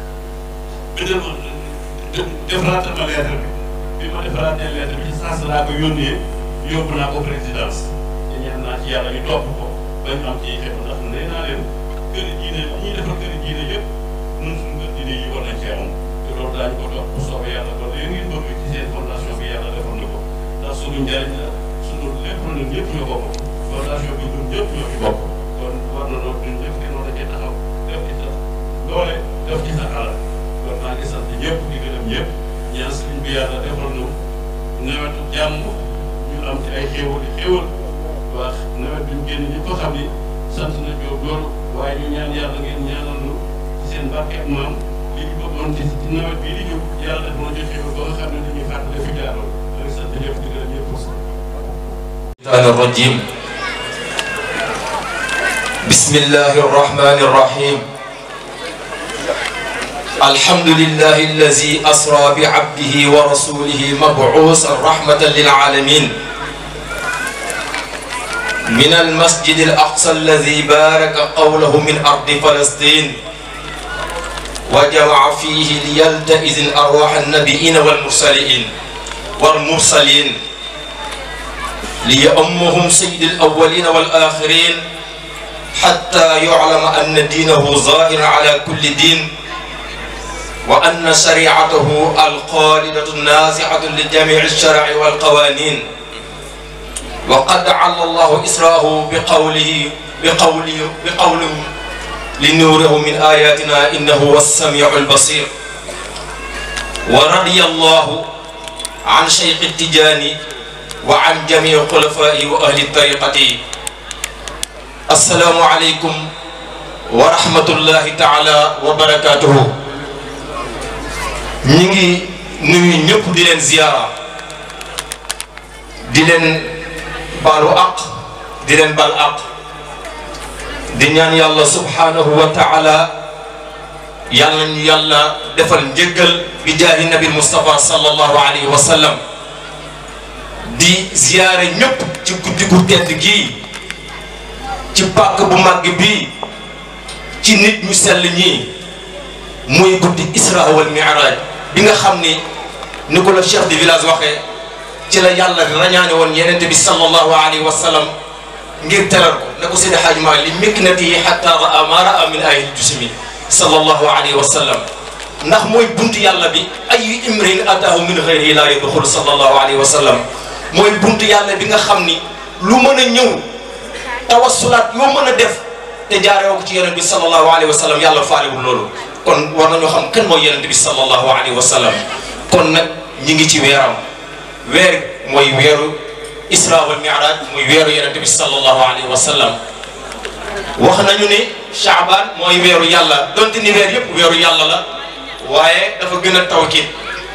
bindal ma defaraatal ma lettre bi bi ma defaraatee lettre bi ci saa si laa ko yónnee yóbbu naa ko présidence te ñaan naa ci yàlla ñu topp ko ba ñu am ci xew ndax nee naa leen kër diine li ñuy defar kër diine yëpp ñun suñu kër diine yi war nañ cee am te loolu daañu ko topp bu soobee yàlla kon léegi ngeen bëgg ci seen fondation bi yàlla defal na ko ndax suñu njariñ la suñu lépp ñun ñëpp ñoo ko bokk fondation bi ñun ñëpp ñoo ci bokk kon war na loolu ñun ñëpp kenn war na cee taxaw def ci sa doole def ci sa alal kon maa ngi sant ñëpp di gërëm ñëpp ñaan sëriñ bi yàlla defal nu nawetu jàmm ñu am ci ay xéewal yi xéewal wax nawet bi ñu génn ñi ko xam ni sant na Jóob loolu waaye ñu ñaan yàlla ngeen ñaanal nu ci seen barke ak maam li ñu bëggoon ci ci nawet bii di ñëw yàlla def na ci xéewal ba nga xam ne dañuy fàttali fi jaaroon maa ngi sant ñëpp di gërëm ñëpp الشيطان الرجيم بسم الله الرحمن الرحيم الحمد لله الذي أسرى بعبده ورسوله مبعوثا رحمة للعالمين من المسجد الأقصى الذي بارك قوله من أرض فلسطين وجمع فيه ليلتئذ أرواح النبيين والمرسلين والمرسلين ليأمهم سيد الأولين والآخرين حتى يعلم أن دينه ظاهر على كل دين وأن شريعته الخالدة النازعة لجميع الشرع والقوانين وقد عل الله إسراه بقوله بقوله بقوله لنوره من آياتنا إنه هو السميع البصير ورضي الله عن شيخ التجاني وعن جميع خلفائه وأهل الطريقة السلام عليكم ورحمة الله تعالى وبركاته نيجي نوي ñëpp di leen ziyaara di leen baalu àq di leen baal àq di ñaan yàlla subhanahu wa taala yàlla ñu yàlla defal njëggal bi jaahi nabi Mustafa sallallahu alayhi wa sallam di ziyaare ñëpp ci guddi gu tedd gii ci pàkk bu màgg bii ci nit ñu sell ñii muy guddi Isra wal Mi'raj bi nga xam ni ni ko la chef de village waxee ci la yàlla rañaane woon yenente bi sallallahu alayhi wa sallam ngir teral ko ne ko Seydi Hadji Malick li miknatihi hatta ra'a ma ra'a min ayil jusmi sallallahu alayhi wa sallam ndax mooy buntu yàlla bi ay imrin ataahu min ghayrihi la yadkhulu sallallahu alayhi wa sallam mooy buntu yàlla bi nga xam ni lu mën a ñëw tawassulaat yoo mën a def te jaaree ko ci yonent bi sallallahu alayhi wa sallam yàlla faalewul loolu kon war nañoo xam kan mooy yonent bi sallallahu alayhi wa sallam kon nag ñi ngi ci weeram weer mooy weeru Isra wal Mi'raj muy weeru yonent bi sallallahu alayhi wa sallam wax nañu ni Shaaban mooy weeru yàlla donte ni weer yëpp weeru yàlla la waaye dafa gën a tawkiit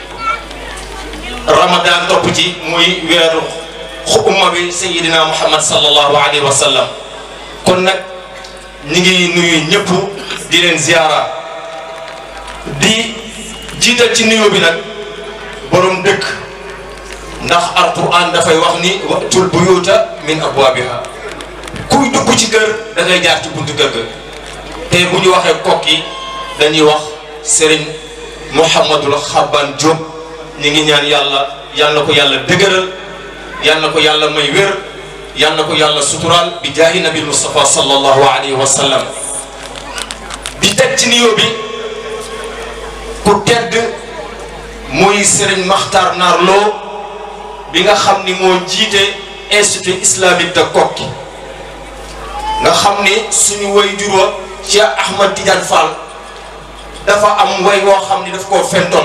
Ramadan topp ci muy weeru umma bi Sayyidina Muhammad sallallahu alayhi wa sallam kon nag ñi ngi nuyu ñëpp di leen ziyaara di jiital ci nuyoo bi nag borom dëkk ndax alquran dafay wax ni watul buyuta min abwaabiha kuy dugg ci kër da ngay jaar ci buntu kër ga te bu ñu waxee kokki dañuy wax Serigne Mouhamadul Xaban Diop ñi ngi ñaan yàlla yal na ko yàlla dëgëral yal na ko yàlla may wér yal na ko yàlla suturaal bi jaahi nabi Mustafa sallallahu alayhi wa sallam di teg ci nuyoo bi ku tedd muy Serigne Makhtar Naar Lo bi nga xam ni moo jiite institut islamique de Kokki nga xam ni suñu way jur wa Cheikh Ahmad Tidiane Fall dafa am way woo xam ni daf koo fentoon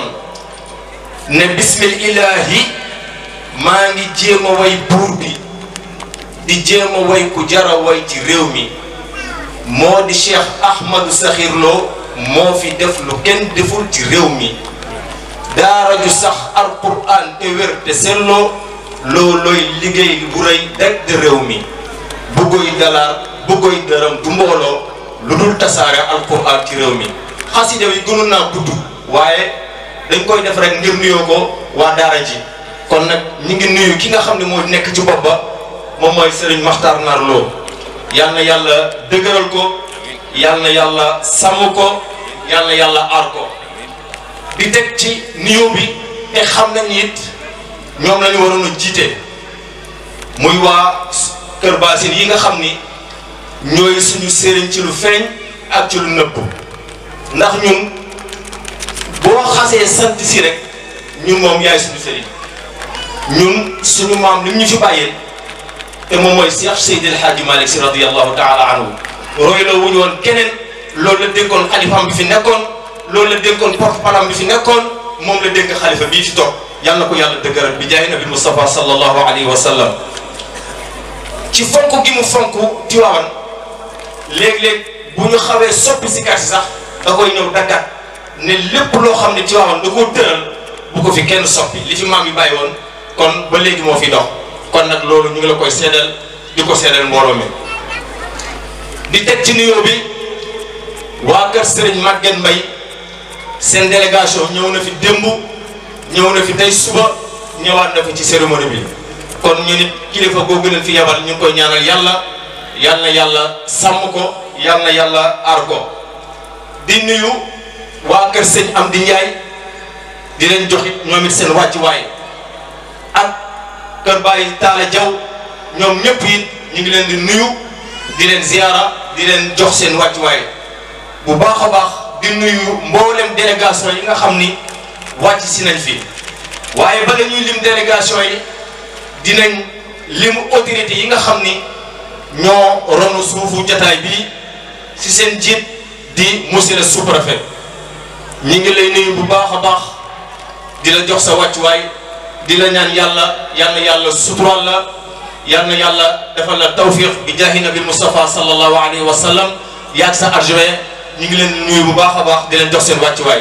ne bismillahi maa ngi jéem a way buur bi di jéem a way ku jara way ci réew mi moo di Cheikh Ahmadou Sakhir Lo moo fi def lu kenn deful ci réew mi daara ju sax alquran te wér te selloo loolooy liggéey bu rëy daj de réew mi bëggoy dalaar bëggoy dërëm du mbooloo lu dul tasaare alquran ci réew mi xasida yi gënoon naa gudd waaye dañ koy def rek ngir nuyoo ko waa daara ji kon nag ñi ngi nuyu ki nga xam ne moo nekk ci bopp ba moom mooy Serigne Makhtar Naar Lo yal na yàlla dëgëral ko yal na yàlla sàmm ko yal na yàlla aar ko di teg ci nuyoo bi te xam nañ it ñoom lañu waroon a jiite muy waa Kër Basin yi nga xam ni ñooy suñu sëriñ ci lu feeñ ak ci lu nëbb ndax ñun boo xasee sant si rek ñun moom yaay suñu sëriñ ñun suñu maam li ñu fi bàyyee te moom mooy Cheikh Seydi El Hadji Malick Sy radiyallahu taala anhu royloo wuñu woon keneen loolu la dénkoon xalifaam bi fi nekkoon loolu la dénkoon porte-parole bi fi nekkoon moom la dénk xalifa bii fi toog yal na ko yàlla dëgëral bi jaay nabi Mustafa sallallahu alayhi wa sallam ci fonk gi mu fonk Tiwaawan léeg-léeg bu ñu xawee soppi si kàr si sax da koy ñëw daggat ne lépp loo xam ne Tiwaawan da koo tëral bu ko fi kenn soppi li fi maam yi bàyyi woon kon ba léegi moo fi dox kon nag loolu ñu ngi la koy seedal di ko seedal mbooloo mi di teg ci nuyoo bi waa kër Serigne Maguette Mbaye seen délégation ñëw na fi démb ñëw na fi tey suba ñëwaat na fi ci cérémonie bi kon ñu nit kilifa googu leen fi yabal ñu ngi koy ñaanal yàlla yal na yàlla sàmm ko yal na yàlla aar ko di nuyu waa kër sëñ Amdi Ndiaye di leen joxit ñoom it seen wàccuwaay ak kër Baye Talla Diaw ñoom ñëpp it ñu ngi leen di nuyu di leen ziyaara di leen jox seen wàccuwaay bu baax a baax di nuyu mboolem délégation yi nga xam ni wàcc si nañ fi waaye bala ñuy lim délégation yi dinañ lim autorité yi nga xam ni ñoo ronu suufu jataay bi si seen jiit di monsieur le sous-préfet ñi ngi lay nuyu bu baax a baax di la jox sa wàccuwaay di la ñaan yàlla yal na yàlla sutural la yal na yàlla defal la tawfiq bi jaahi nabi Mustafa sallallahu alayhi wa sallam yaag sa adjoint ñu ngi leen nuyu bu baax a baax di leen jox seen wàccuwaay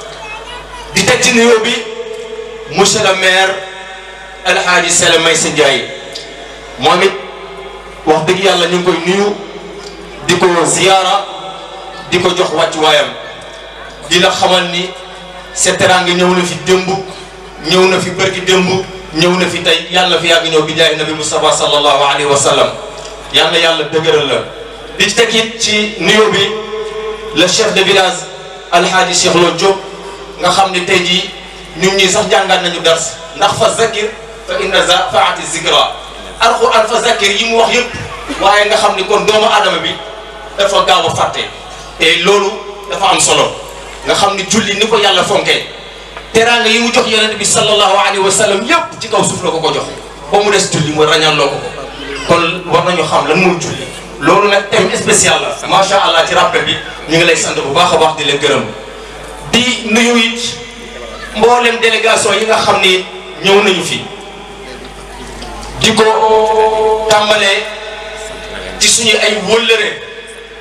di teg ci nuyoo bi monsieur le maire El Hadji Sele Maysa Ndiaye moom it wax dëgg yàlla ñu ngi koy nuyu di ko ziyaara di ko jox wàccuwaayam di la xamal ni sa teraanga ñëw na fi démb ñëw na fi bërki démb ñëw na fi tey yàlla fi yàgg ñëw bi jaay nabi Mustafa sallallahu alayhi wa sallam yal na yàlla dëgëral la di teg it ci nuyoo bi le chef de village alhaaji Cheikh Lo Diop nga xam ne tey jii ñun ñii sax jàngaat nañu dars ndax fa zakir fa inna za faati zikra alquran fa zakir yi mu wax yëpp waaye nga xam ni kon doomu aadama bi dafa gaaw a fàtte te loolu dafa am solo nga xam ni julli ni ko yàlla fonkee teraanga yi mu jox yonent bi sallallahu alayhi wa sallam yëpp ci kaw suuf la ko ko joxe ba mu des julli mooy rañaan loo ko ko kon war nañu xam lan mooy julli loolu nag thème spécial la macha allah ci rappel bi ñu ngi lay sant bu baax a baax di la gërëm di nuyu it mboolem délégation yi nga xam ni ñëw nañu fi di ko tàmbalee ci suñu ay wëllëre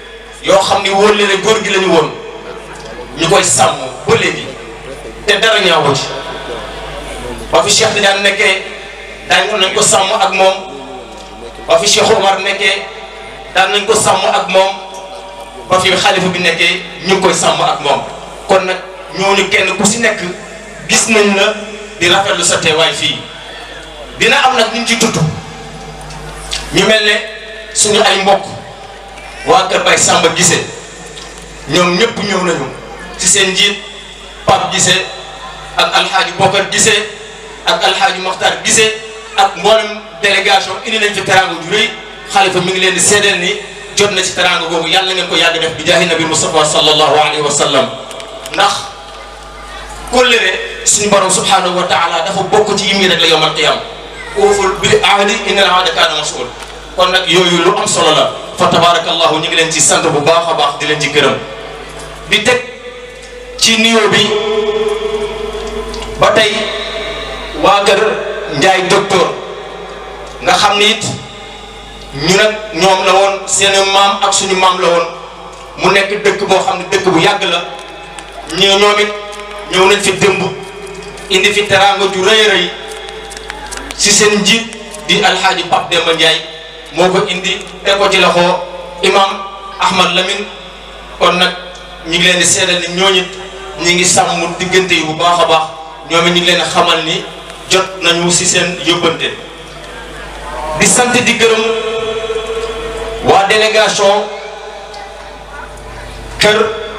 yoo xam ni wóor leen góor gi lañu woon ñu koy sàmm ba léegi te dara ñaawu ci ba fi Cheikh Tidiane nekkee daan nañ ko sàmm ak moom ba fi Cheikh Omar nekkee daan nañ ko sàmm ak moom ba fi xalifa bi nekkee ñu ngi koy sàmm ak moom kon nag ñooñu kenn ku si nekk gis nañ la di rafetlu sa teewaay fii dina am nag ñu ci tudd ñu mel ne suñu ay mbokk waa Kër Baye Samba Guissé ñoom ñëpp ñëw nañu ci seen njiit Pape Guissé ak alxaaji Bokar Guissé ak alxaaji Mokhtar Guissé ak mboolem délégation indi nañ fi teraanga ju rëy xalifa mi ngi leen di seedeel ni jot na ci teraanga googu yàlla ngeen ko yàgg def bi jaahi nabi Mustafa sallallahu alayhi wa sallam ndax kóllëre suñu borom subhanahu wa taala dafa bokk ci yim yi rek la yawmal qiyam uuful bil ahdi innal ahda kaana mas'uul kon nag yooyu lu am solo la fa tabarakallahu ñu ngi leen ci sant bu baax a baax di leen ci gërëm di teg ci nuyoo bi ba tey waa kër Njaay docteur nga xam ni it ñu nag ñoom la woon seen maam ak suñu maam la woon mu nekk dëkk boo xam ne dëkk bu yàgg la ñu ñoom it ñëw nañ fi démb indi fi teraanga ju rëy rëy si seen njiit di alxaaji Pape Demba Ndiaye moo ko indi teg ko ci loxo imam Ahmad Lamine kon nag ñu ngi leen di seedal ni ñooñu ñi ngi sàmm diggante yi bu baax a baax ñoom it ñu ngi leen xamal ni jot nañu si seen yóbbante di sant di gërëm waa délégation kër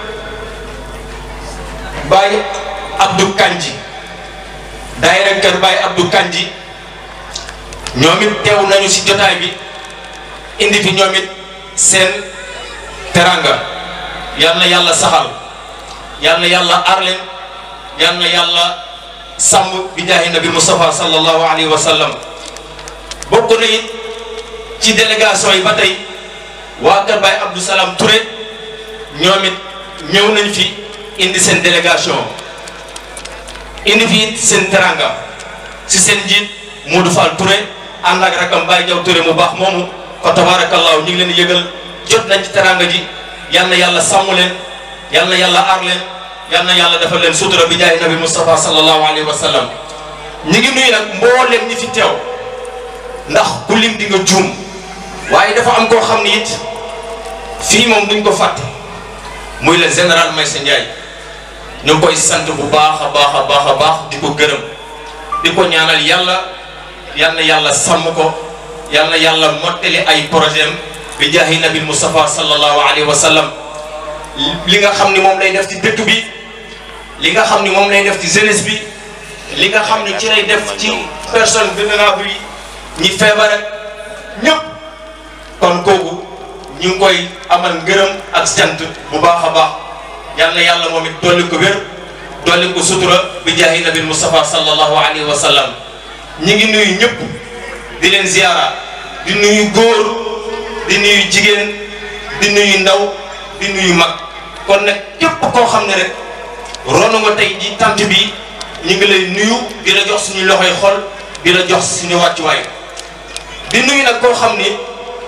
Baye Abdou Kanji daayira kër Baye Abdou Kanji ñoom it teew nañu si jotaay bi indi fi ñoom it seen teranga yal na yàlla saxal yal na yàlla aar leen yal na yàlla sàmm bi jaahi nabi Mustafa sallallahu alayhi wa sallam bokk na it ci délégation yi ba tey waa kër Baye Abdou Salam Touré ñoom it ñëw nañ fi indi seen délégation indi fi it seen teranga si seen njiit Modou Fall Touré ànd ak rakam Baye Diaw Touré mu baax moomu fa tabarakallahu ñu ngi leen di yëgal jot nañ ci teranga ji yal na yàlla sàmm leen yal na yàlla aar leen yal na yàlla defal leen sutura bi jaahi nabi Mustafa sallallahu alayhi wa sallam ñu ngi nuyu nag mbooleem ñi fi teew ndax ku lim di nga juum waaye dafa am koo xam ni it fii moom duñ ko fàtte muy le général Maysa Ndiaye ñu ngi koy sant bu baax a baax a baax a baax di ko gërëm di ko ñaanal yàlla yal na yàlla sàmm ko yal na yàlla mottali ay projet bi jaahi nabi Mustafa sallallahu alayhi wa sallam li nga xam ni moom lay def ci dëkk bi li nga xam ni moom lay def ci jeunesse bi li nga xam ni ci lay def ci personne vulnérable yi ñi feebar ak ñëpp kon kooku ñu ngi koy amal ngërëm ak sant bu baax a baax yal na yàlla moom it dolli ko wér dolli ko sutura bi jaahi nabi Mustafa sallallahu alayhi wa sallam ñi ngi nuyu ñëpp di leen ziara di nuyu góor di nuyu jigéen di nuyu ndaw di nuyu mag kon nag képp koo xam ne rek ronu nga tey ji tant bi ñu ngi lay nuyu di la jox suñu loxoy xol di la jox suñu wàccuwaay di nuyu nag koo xam ni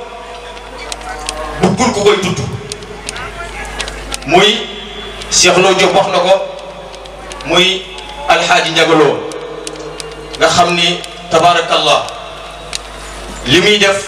buggul ku koy tudd muy Cheikh Lo Diop wax na ko muy alxaaji njagaloo nga xam ni tabarakallah li muy def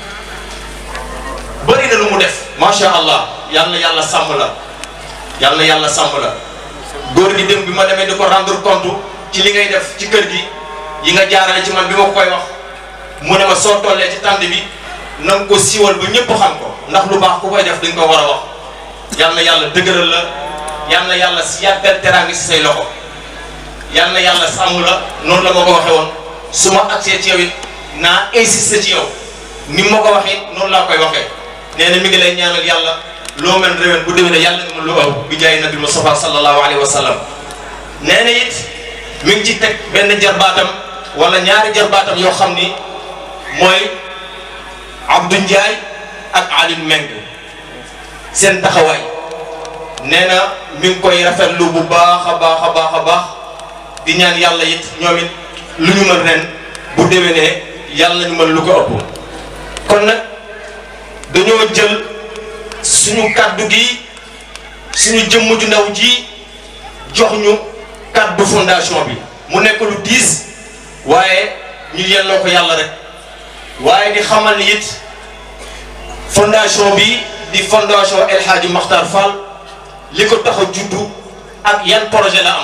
bëri na lu mu def macha allah yal na yàlla sàmm la yal na yàlla sàmm la góor gi dem bi ma demee di ko rendre compte ci li ngay def ci kër gi yi nga jaarale ci man bi ma koy wax mu ne ma soo tollee ci tànd bi na nga ko siiwal ba ñëpp xam ko ndax lu baax ku koy def dañ ko war a wax yal na yàlla dëgëral la yal na yàlla si yàggal teraangi si say loxo yal na yàlla sàmm la noonu la ma ko waxee woon su ma agsee ci yow it naa insister ci yow ni ma ko waxee noonu laa koy waxee nee na mi ngi lay ñaanal yàlla loo mel réwén bu déwénee yàlla nga mën lu ëpp bi jaay nabi Mustafa sallallahu alayhi wa sallam nee na it mi ngi ci teg benn jarbaatam wala ñaari jarbaatam yoo xam ni mooy Abdou Ndiaye ak Aline Meng seen taxawaay nee na mi ngi koy rafetlu bu baax a baax a baax a baax di ñaan yàlla it ñoom it lu ñu mën ren bu déwénee yàlla ñu mën lu ko ëpp kon nag dañoo jël suñu kaddu gi suñu jëmm ju ndaw ji jox ñu kaddu fondation bi mu nekk lu diis waaye ñu yelloo ko yàlla rek waaye di xamal ni it fondation bi di fondation El Hadji Makhtar Fall li ko tax a juddu ak yan projet la am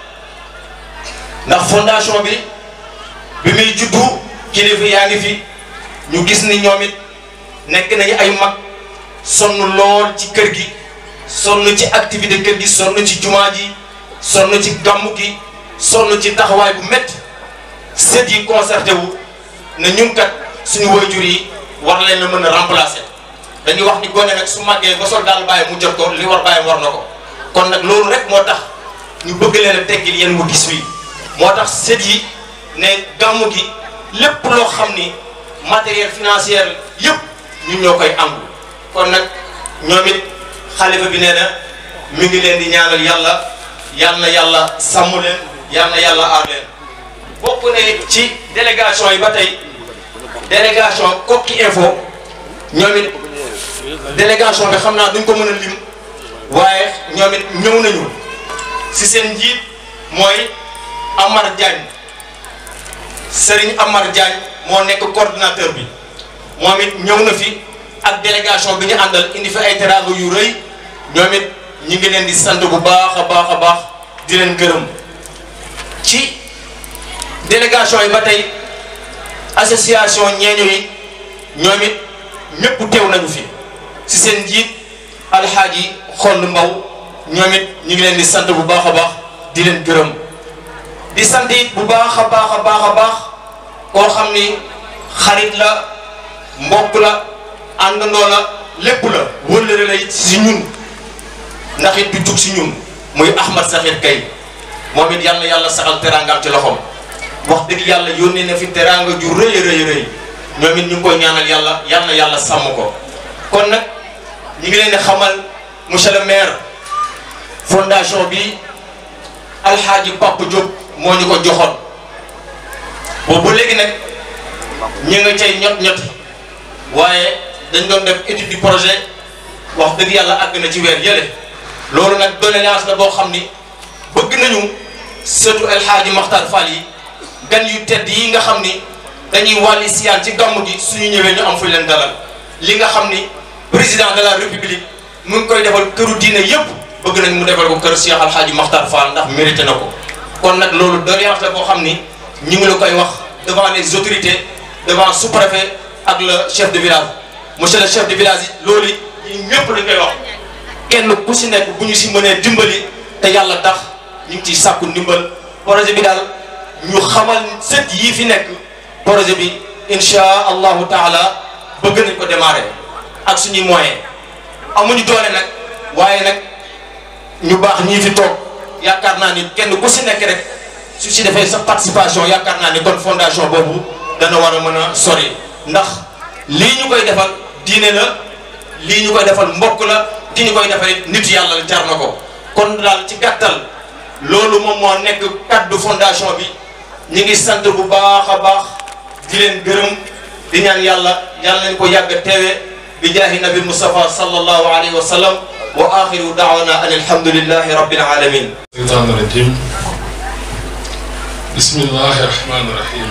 ndax fondation bi bi muy juddu kilifa yaa ngi fi ñu gis ni ñoom it nekk nañu ay mag sonn lool ci kër gi sonn ci activité kër gi sonn ci jumaa ji sonn ci gàmmu gi sonn ci taxawaay bu métti sët yi concerté wu ne ñun kat suñu waajur yi war leen la mën a remplacer dañuy wax ni gone nag su màggee ba sol daal bàyyi mu jot ko li war bàyyi war na ko kon nag loolu rek moo tax ñu bëgg leen a teggil yéen mu gis wi moo tax sët yi ne gàmmu gi lépp loo xam ni matériel financier yëpp ñun ñoo koy am kon nag ñoom it xalifa bi nee na mi ngi leen di ñaanal yàlla yal na yàlla sàmm leen yal na yàlla aar leen bokk na it ci délégation yi ba tey délégation Koki Info ñoom it délégation bi xam naa duñ ko mën a lim waaye ñoom it ñëw nañu si seen njiit mooy Amar Diagne Serigne Amar Diagne moo nekk coordinateur bi moom it ñëw na fi ak délégation bi ñu àndal indi fi ay teraanga yu rëy ñoom it ñu ngi leen di sant bu baax a baax a baax di leen gërëm ci délégation yi ba tey association ñeeño yi ñoom it ñëpp teew nañu fi si seen njiit alxaaji Xond Mbaw ñoom it ñu ngi leen di sant bu baax a baax di leen gërëm di sant it bu baax a baax a baax a baax koo xam ni xarit la mbokk la àndandoo la lépp la wëllëre la it si ñun ndax it du jug si ñun muy Ahmad Sakhir Kay moom it yàlla yàlla saxal teraangam ci loxoom wax dëgg yàlla yónnee na fi teraanga ju rëy rëy rëy ñoom it ñu ngi koy ñaanal yàlla yal na yàlla sàmm ko kon nag ñu ngi leen di xamal monsieur le maire fondation bi alxaaji Papa Diop moo ñu ko joxoon boobu ba léegi nag ñu nga cay ñot ñoti waaye dañ doon def étude du projet wax dëgg yàlla àgg na ci weer yële loolu nag doléance la boo xam ni bëgg nañu surtout El Hadji Makhtar Fall yi gan yu tedd yi nga xam ni dañuy wàlli siyaan ci gàmmu gi suñu ñëwee ñu am fu leen dalal li nga xam ni président de la république mu ngi koy defal këru diine yëpp bëgg nañ mu defal ko kër Cheikh El Hadji Makhtar Fall ndax mérité na ko kon nag loolu doléance la boo xam ni ñu ngi la koy wax devant les autorités devant sous-préfet ak le chef de village monsieur le chef de village yi loolu yi ñëpp lañ koy wax kenn ku si nekk bu ñu si mënee dimbali te yàlla tax ñu ngi ciy sàkku ndimbal projet bi daal ñu xamal sët yii fi nekk projet bi insha allahu taala bëgg nañ ko démarrer ak suñuy moyen amuñu doole nag waaye nag ñu baax ñii fi toog yaakaar naa ni kenn ku si nekk rek su si defee sa participation yaakaar naa ni kon fondation boobu dana war a mën a sori ndax lii ñu koy defal diine la lii ñu koy defal mbokk la ki ñu koy defal nit yàlla la jar na ko kon daal ci gàttal loolu moom moo nekk kaddu fondation bi ñu ngi sant bu baax a baax di leen gërëm di ñaan yàlla yàlla nañ ko yàgg teewe bi jaahi nabi Mustafa sallallahu alayhi wa sallam wa axiru daawana an alhamdulillahi rabbil alamin. الشيطان الرجيم بسم الله الرحمن الرحيم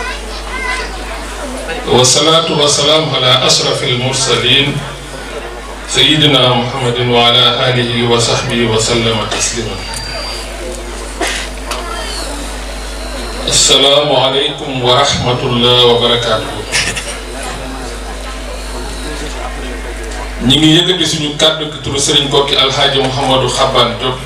والصلاة والسلام على أشرف المرسلين سيدنا محمد وعلى آله وصحبه وسلم تسليما. السلام عليكم ورحمة الله وبركاته. ñi ngi yëkkati suñu kàddu ki turu Serigne Koki Alhaji Mouhamadou Xaban Diop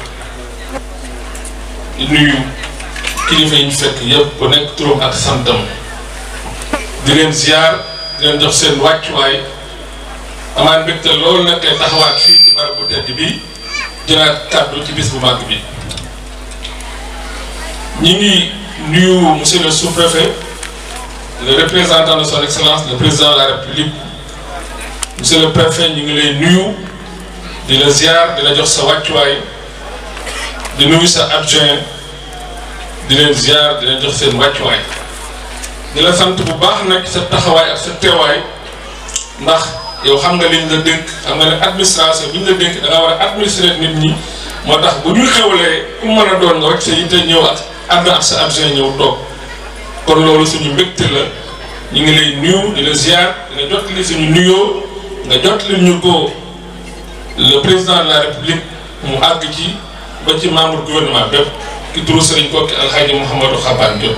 di nuyu kilifa yi ñu fekk yëpp ku nekk turam ak santam di leen ziar di leen jox seen wàccuwaay amaan mbégte loolu nag tey taxawaat fii ci barab bu tedd bi jëlaat kàddu ci bis bu màgg bi. ñi ngi nuyu monsieur le sous-préfet le représentant de son excellence le président de la république. monsieur le préfet ñu ngi lay nuyu di la ziar di la jox sa wàccuwaay di nuyu sa adjoint di leen ziar di leen jox seen wàccuwaay di la sant bu baax nag sa taxawaay ak sa teewaay ndax yow xam nga liñ la dénk xam nga ne administration bi ñu la dénk da nga war a administrer nit ñi moo tax bu ñuy xewlee ku mën a doon nga rek sa yitte ñëw ak ànd ak sa adjoint ñëw toog kon loolu suñu mbégte la ñu ngi lay nuyu di la ziar nga jotali suñu nuyoo nga jotali ñu ko le président de la république mu àgg ci ba ci membre gouvernement bépp ki turu Serigne Koki Alhaji Mouhamadou Xaban Diop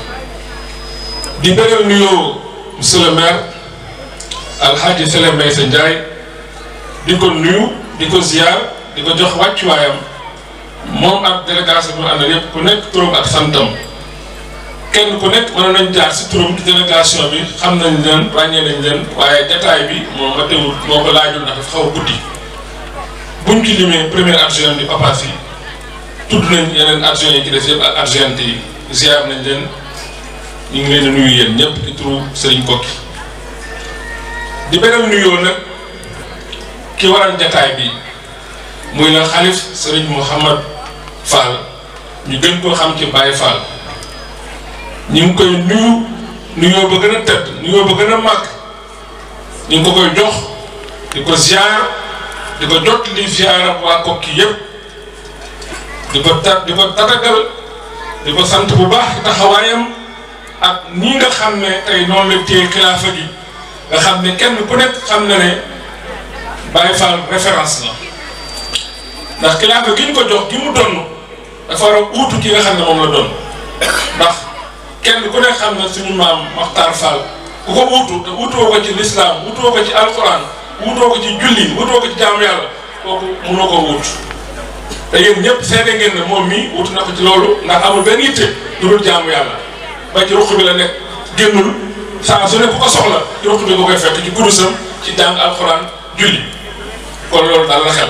di beral nuyoo monsieur le maire Alhaji Sele Mbaye sa Ndiaye di ko nuyu di ko ziar di ko jox wàccuwaayam moom ak délégation bi mu àndal yëpp ku nekk turam ak santam kenn ku nekk mën nañ jaar si turam ci délégation bi xam nañ leen ràññee nañ leen waaye détail bi moom ma teewul moo ko laajul ndax dafa xaw a guddi buñ ci limee premier adjoint di Papa Si tudd nañ yeneen adjoint yi ci des yëpp ak adjoint yi ziar nañ leen ñu ngi leen di nuyu yéen ñëpp ci turu Serigne Koki di beneen nuyoo nag ki waral jataay bi muy la xalif Serigne Mouhamad Fall ñu gën koo xam ci Baye Fall ñu ngi koy nuyu nuyoo ba gën a tedd nuyoo ba gën a màgg ñu ngi ko koy jox di ko ziar di ko jot li ziaram waa Koki yëpp di ko ta di ko tatagal di ko sant bu baax taxawaayam ak ñi nga xam ne tey noonu la téye xilaafa gi nga xam ne kenn ku nekk xam na ne Baye Fall référence la ndax xilaafa gi ñu ko jox gi mu donn dafa war a uutu ki nga xam ne moom la doon ndax kenn ku nekk xam ne suñu maam Makhtar Fall ku ko uutu te uutoo ko ci lislaam uutoo ko ci alquran uutoo ko ci julli uutoo ko ci jaamu yàlla kooku mënoo ko wuut te yéen ñëpp seede ngeen ne moom mii wutu na ko ci loolu ndax amul benn yitte lu dul jaamu yàlla ba ci ruq bi la nekk génnul saa su ne ku ko soxla ci ruq bi nga koy fekk ci kurusam ci jàng alxuraan julli kon loolu daal la xel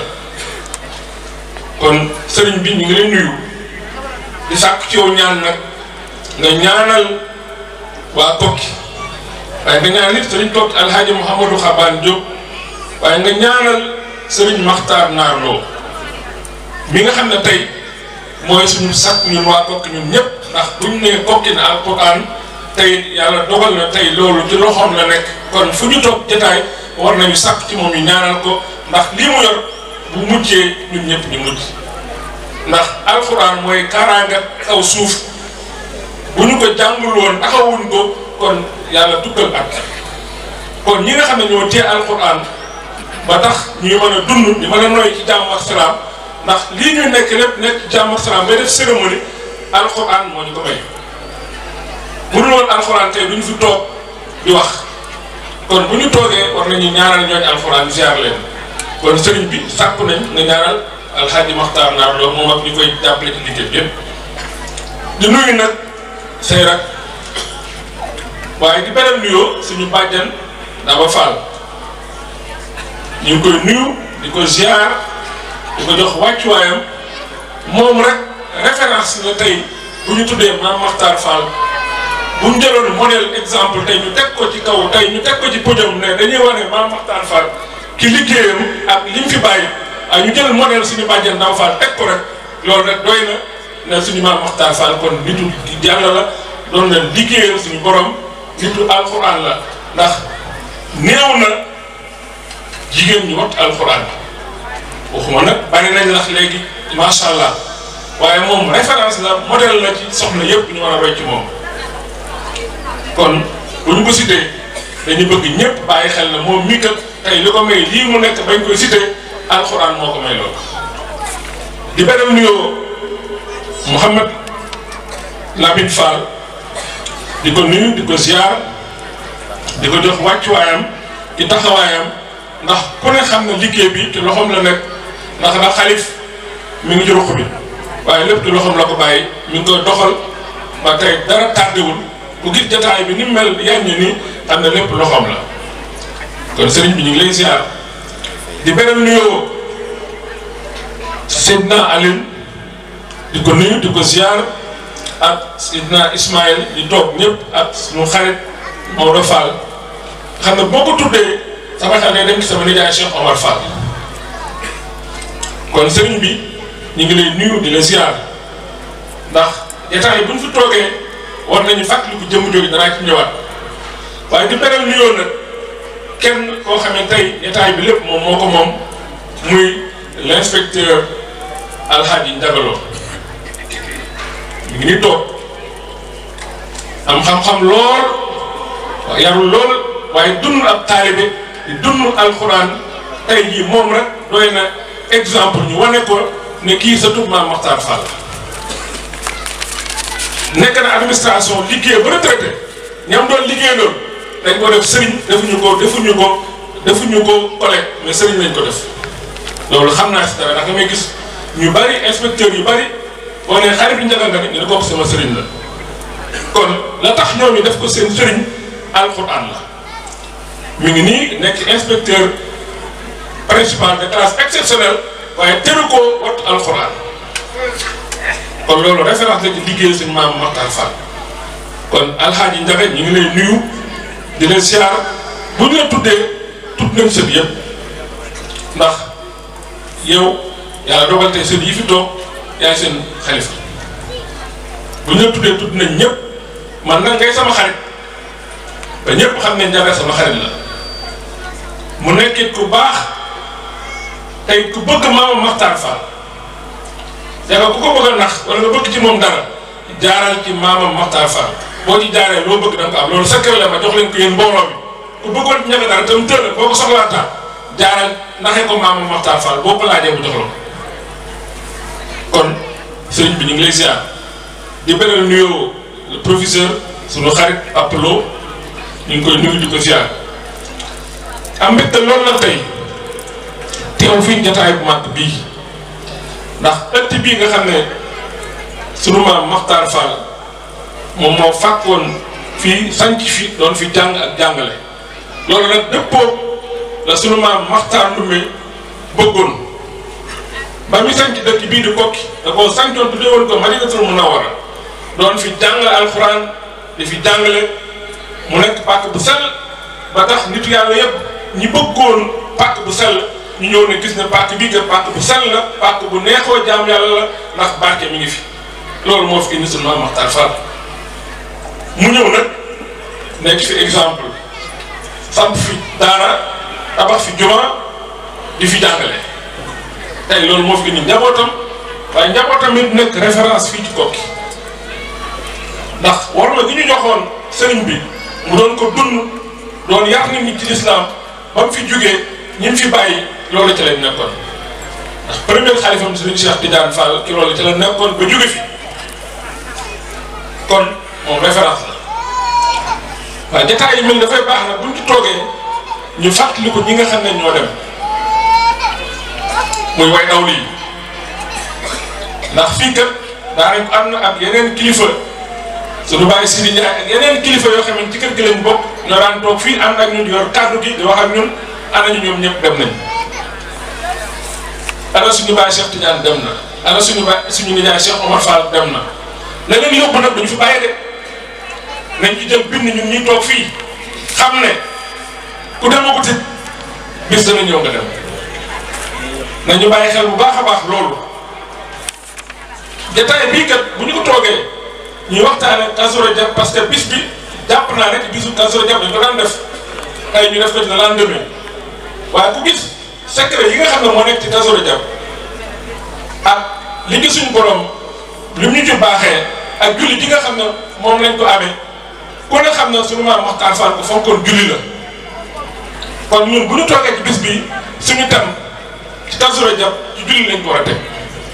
kon sëriñ bi ñu ngi lay nuyu di sàkk ci yow ñaan nag nga ñaanal waa Koki waaye nga ñaanal nit sëriñ Koki Alhaji Mouhamadou Xaban Diop waaye nga ñaanal sëriñ Makhtar Naar Lo mi nga xam ne tey mooy suñu sàkk ñun waa Koki ñun ñëpp ndax buñ nee Koki na alquran tey yàlla dogal na tey loolu ci loxoom la nekk kon fu ñu toog jotaay war nañu sàkk ci moom ñu ñaanal ko ndax lii mu yor bu muccee ñun ñëpp ñu mucc ndax alquran mooy kaaraanga kaw suuf bu ñu ko jàngul woon taxawuñ ko kon yàlla tukkal ak kon ñi nga xam ne ñoo téye alquran ba tax ñuy mën a dund di mën a noy ci jàmm ak salaam ndax lii ñuy nekk lépp nekk ci jàmm ak salaam bay def cérémonie alquran moo ñu ko may bu dul woon alquran tey duñu fi toog di wax kon bu ñu toogee war nañu ñaanal ñooñu alquran ziar leen kon sëriñ bi sàkku nañ nga ñaanal Alhaji Makhtar Naar Lo moom ak ñu koy jàppale ci liggéey bi yëpp di nuyu nag say rak waaye di beneen nuyoo suñu bàjjan Daba Fall ñu ngi koy nuyu di ko ziar di ko jox wàccuwaayam moom rek référence la tey bu ñu tuddee Maam Makhtar Fall bu ñu jëloon modèle exemple tey ñu teg ko ci kaw tey ñu teg ko ci podium ne dañuy wane Maam Makhtar Fall ki liggéeyam ak li mu fi bàyyi ay ñu jël modèle suñu bàjjan Daba Fall teg ko rek loolu rek doy na ne suñu Maam Makhtar Fall kon nitu Yàlla la doon na liggéeyal suñu borom nitu alxuraan la ndax néew na jigéen ñu wat alxuraan waxuma nag bari nañ lax léegi macha allah waaye moom référence la modèle la ci soxna yëpp ñu war a roy ci moom kon bu ñu ko cité dañu bëgg ñëpp bàyyi xel na moom mii kat tey li ko may lii mu nekk bañ koy cité alxuraan moo ko may loolu di beneen nuyoo Mouhamed Lamine Fall di ko nuyu di ko ziar di ko jox wàccuwaayam ci taxawaayam ndax ku ne xam na liggéey bi ci loxoom la nekk ndax ndax xalif mi ngi ci ruq bi waaye lépp ci loxoom la ko bàyyi mi ngi koy doxal ba tey dara tardewul ku gis jotaay bi ni mel yàññi ni xam ne lépp loxoom la kon sëriñ bi ñu ngi lay ziar di beneen nuyoo Seydina Aline di ko nuyu di ko ziar ak Seydina Ismaël di toog ñëpp ak suñu xarit Maodo Fall xam ne boo ko tuddee sama xel day dem ci sama nijaay Cheikh Omar Fall kon sëriñ bi ñu ngi lay nuyu di la ziar ndax jotaay bu ñu fi toogee war nañu fàttaliku jëmm jooju danaa ci ñëwaat waaye di beral nuyoo nag kenn koo xam ne tey état bi lépp moom moo ko moom muy l'inspecteur Alhaji Ndiagalo mi ngi ni toog am xam-xam lool yarul lool waaye dund ab taalibe di dund alxuraan tey jii moom rek doy na exemple ñu wane ko ne kii sa tub Maam Makhtar Fall nekk na administration liggéey ba retraité ñam doon liggéey loolu dañ ko def sëriñ defuñu ko defuñu ko defuñu ko collègue mais sëriñ lañ ko def loolu xam naa si dara ndax damay gis ñu bari inspecteur yu bari boo nee xarit bi Ndiaga nga ne ñu ne kooku sama sëriñ la kon la tax ñoom ñu def ko seen sëriñ alxuraan la mi ngi nii nekk inspecteur principal de classe exceptionnelle waaye teru ko wattu alxuraan kon loolu référence la ci liggéey suñu Maam Makhtar Fall kon Alhaji Ndiaga ñu ngi lay nuyu di leen siyaar bu ñu la tuddee tudd nañ sët yëpp ndax yow yàlla dogal tey sët yi fi toog yaay seen xalifa bu ñu la tuddee tudd nañ ñëpp man nag ngay sama xarit ba ñëpp xam ne Ndiaga sama xarit la mu nekkit ku baax tey ku bëgg Maam Makhtar Fall Ndiaga ku ko bëgg a nax wala nga bëgg ci moom dara jaaral ci Maam Makhtar Fall boo ci jaaree loo bëgg da nga ko am loolu secret la ma jox leen ko yéen mbooloo bi ku bëggoon ci Ndiaga dara tam tëll boo ko soxlaataa jaaral naxee ko Maam Makhtar Fall boo ko laajee bu jox la kon sëriñ bi ñu ngi lay ziar di beral nuyoo le professeur sunu xarit Apollo ñu ngi koy nuyu di ko ziar am mbégte loolu la tey teew fii jotaay bu mag bii ndax ëtt bii nga xam ne sunu Maam Makhtar Fall moom moo fàkkoon fii sanc fi doon fi jàng ak jàngale loolu nag dëppoo la sunu Maam Makhtar Ndoumbé bëggoon ba mi sanc dëkk bii di Kokki da koo sancoon tuddee woon ko Madinatul Munawwara doon fi jàngale alxuraan di fi jàngale mu nekk pàkk bu sell ba tax nitu yàlla yëpp ñi bëggoon pàkk bu sell ñu ñëw ne gis ne pàkk bii que pàkk bu sell la pàkk bu neexoo jaam yàlla la ndax barke mi ngi fi loolu moo fi indi sunu Maam Makhtar Fall mu ñëw nag nekk fi exemple samp fi daara tabax fi juma di fi jàngale tey loolu moo fi indi njabootam waaye njabootam it nekk référence fii ci Kokki ndax war na gi ñu joxoon sëriñ bi mu doon ko dund doon yar nit ñi ci lislaam ba mu fi jógee ñi mu fi bàyyi loolu ci lañ nekkoon ndax premier xalifam sëriñ Cheikh Tidiane Fall ki loolu ci la nekkoon ba jóge fi kon moom référence la waaye jotaay yi mel dafay baax na buñ ci toogee ñu fàttali ko ñi nga xam ne ñoo dem muy way dawli yi ndax fii kat daanañ am na ak yeneen kilifa suñu bàyyi Sidi Ndiaye ak yeneen kilifa yoo xam ne ci kër gi lañ bokk ñoo daan toog fii ànd ak ñun yor kàddu gi di wax ak ñun ana ñu ñoom ñëpp dem nañ ana suñu bàyyi Cheikh Tidiane dem na ana suñu bàyyi suñu nijaay Cheikh Omar Fall dem na la leen yóbbu nag duñu fi bàyyi de nañ ci jël bind ñun ñuy toog fii xam ne ku demagut it bis dana ñëw nga dem nañu bàyyi xel bu baax a baax loolu jotaay bii kat bu ñu ko toogee ñuy waxtaane Kazu Rajab parce que bis bi jàpp naa rek bisu Kazu Rajab dañ ko daan def tey ñu def ko dina laan demee waaye ku gis secret yi nga xam ne moo nekk ci Kazu Rajab ak li ngi suñu borom li mu ñu ci baaxee ak julli gi nga xam ne moom lañ ko amee ku ne xam ne suñu Maam Makhtar Fall ko fonkoon julli la kon ñun bu ñu toogee ci bis bi suñu tam ci Kazu Rajab ci julli lañ ko war a teg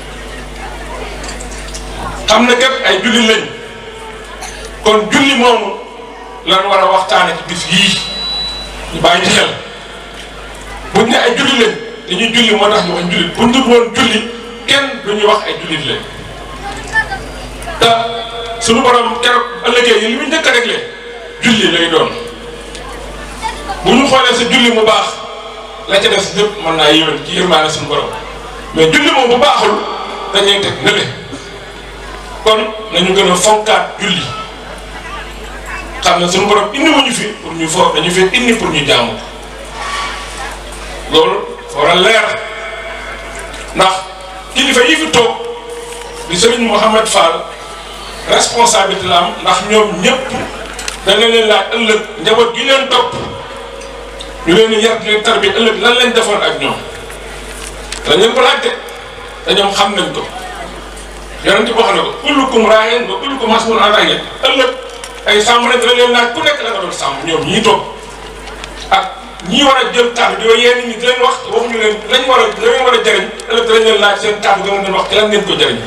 xam ne kat ay julli lañ kon julli moomu lan war a waxtaane ci bis yii ñu bàyyi ci xel buñ ne ay julli lañ dañuy julli moo tax ñu wax julli buñ dul woon julli kenn duñuy wax ay jullit lañ te suñu borom keroog ëllëgee yi li muy njëkk a réglé julli lay doon bu ñu xoolee sa julli mu baax la ca des lépp mën naa yéwén ci yërmaane suñu borom mais julli moom bu baaxul dañuy teg nële kon nañu gën a fonkaat julli xam ne suñu borom indi wuñu fi pour ñu fo dañu fi indi pour ñu jaamu loolu war a leer ndax kilifa yi fi toog di Serigne Mouhamed Fall responsabilité la am ndax ñoom ñëpp dana leen laaj ëllëg njaboot gi leen topp ñu leen di yar di leen tarbi ëllëg lan lañ defoon ak ñoom dañ leen ko laajte te ñoom xam nañ ko yonent bi wax na ko kullukum raa'in wa kullukum mas'uulun an ra'iyyatihi ëllëg ay sàmm lañ dañ leen laaj ku nekk la nga doon sàmm ñoom ñii toog ak ñii war a jël kàddu di wa yéen ñi di leen wax waxuñu leen lañ war a la leen war a jëriñ ëllëg dañ leen laaj seen kàddu ga nga leen wax ci lan ngeen ko jëriñ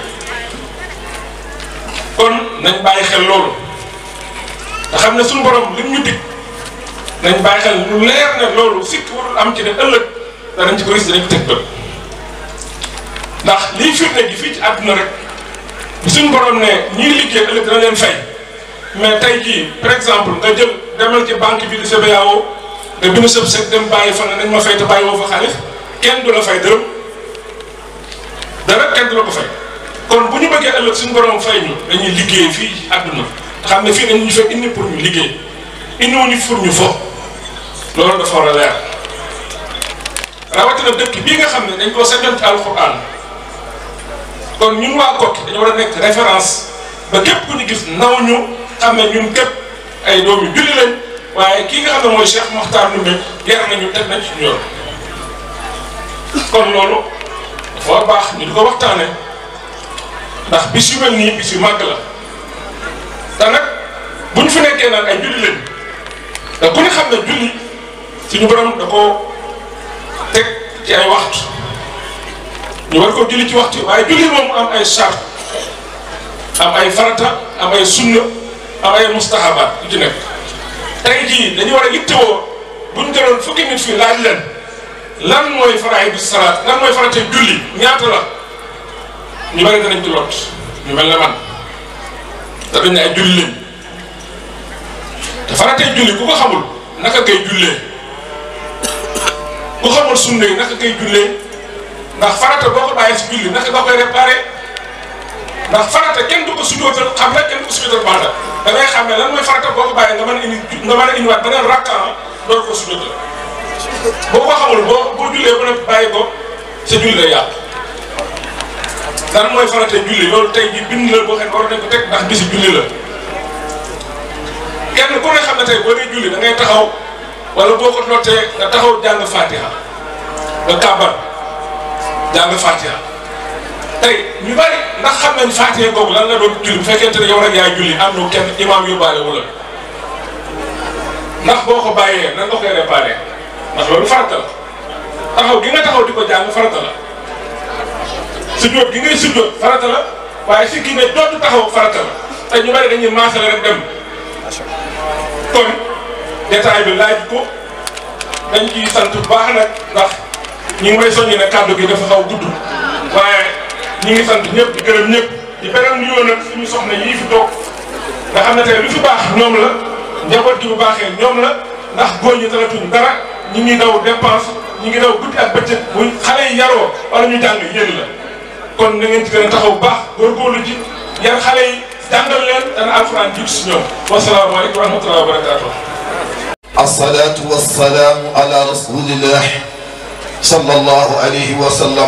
kon nañ bàyyi xel loolu te xam ne suñu borom lim ñu dig nañ bàyyi xel lu leer ne loolu sikk warul am ci ne ëllëg danañ ci ko risque danañ ko teg bët ndax lii firnde gi fii ci àdduna rek bu suñu borom ne ñii liggéey ëllëg dana leen fay mais tey jii par exemple nga jël demal ci banque bi di C B A O nga bind sëb sëb dem bàyyi fa ne nañ ma fay te bàyyi woo fa xaalis kenn du la fay dërëm dara kenn du la ko fay kon bu ñu bëggee ëllëg suñu borom fay ñu dañuy liggéey fii ci àdduna te xam ne fii dañu ñu fekk indi pour ñu liggéey indiwuñu pour ñu fo loolu dafa war a leer rawatina dëkk bii nga xam ne dañ koo sañoon ci alxuraan kon ñun waa Koki dañu war a nekk référence ba képp ku ñu gis naw ñu xam ne ñun képp ay doomi julli lañ waaye kii nga xam ne mooy Cheikh Mokhtar Ndoumbé yar nañu teg nañ ci yoon kon loolu dafa war baax ñu di ko waxtaane ndax bis yu mel nii bis yu màgg la te nag bu ñu fi nekkee naan ay julli lañ te ku ne xam ne julli suñu borom da koo teg ci ay waxtu ñu war ko julli ci waxtu waaye julli moom am ay charte am ay farata am ay sunna am ay mustahabaat yu ci nekk tey jii dañu war a yittewoo bu ñu jëloon fukki nit fii laaj leen lan mooy faraa'idu salaat lan mooy farata julli ñaata la ñu bari danañ ci lot ñu mel ne man te dañ ne ay julli lañ te faratay julli ku ko xamul naka ngay jullee ku xamul sunna yi naka ngay jullee ndax farata boo ko bàyyee si julli naka nga koy réparé ndax farata kenn du ko sujootal xam rek kenn du ko sujootal baata da ngay xam ne lan mooy farata boo ko bàyyee nga mën a indi nga mën a indiwaat beneen rakkaan door ko sujootal boo ko xamul boo boo jullee ba nag bàyyi ko sa julli lay yàqu lan mooy farata julli loolu tey jii bind la boo xam ne war nañ ko teg ndax bisi julli la kenn ku ne xam ne tey boo dee julli da ngay taxaw wala boo ko nottee nga taxaw jàng fatiha nga kàbbar jàng fatiha tey ñu bari ndax xam nañ fatiha googu lan la doon julli bu fekkente ne yow rek yaay julli am na kenn imaam yóbbaale wala ndax boo ko bàyyee nan nga koy réparé ndax loolu farata la taxaw gi nga taxaw di ko jàng farata la sujjóot gi ngay sujjóot farata la waaye si kii ne dootu taxaw farata la te ñu bari dañuy maasale rek dem kon détail bi laaj ko dañ ciy sant bu baax nag ndax ñi ngi may soññi ne kàddu gi dafa xaw gudd waaye ñi ngi sant ñëpp di gërëm ñëpp di beneen nuyoo nag suñu soxna yii fi toog nga xam ne tey lu fi baax ñoom la njaboot gi bu baaxee ñoom la ndax góor ñi talatuñ dara ñi ngi daw dépense ñi ngi daw guddi ak bëccëg bu xale yi yaroo wala ñu jàng yéen la kon na ngeen ci gën a taxaw bu baax góorgóorlu ci yar xale yi jàngal leen dana alxuraan jiitu si ñoom wasalaamaaleykum wa rahmatulah wa barakaatu. الصلاة والسلام على رسول الله صلى الله عليه وسلم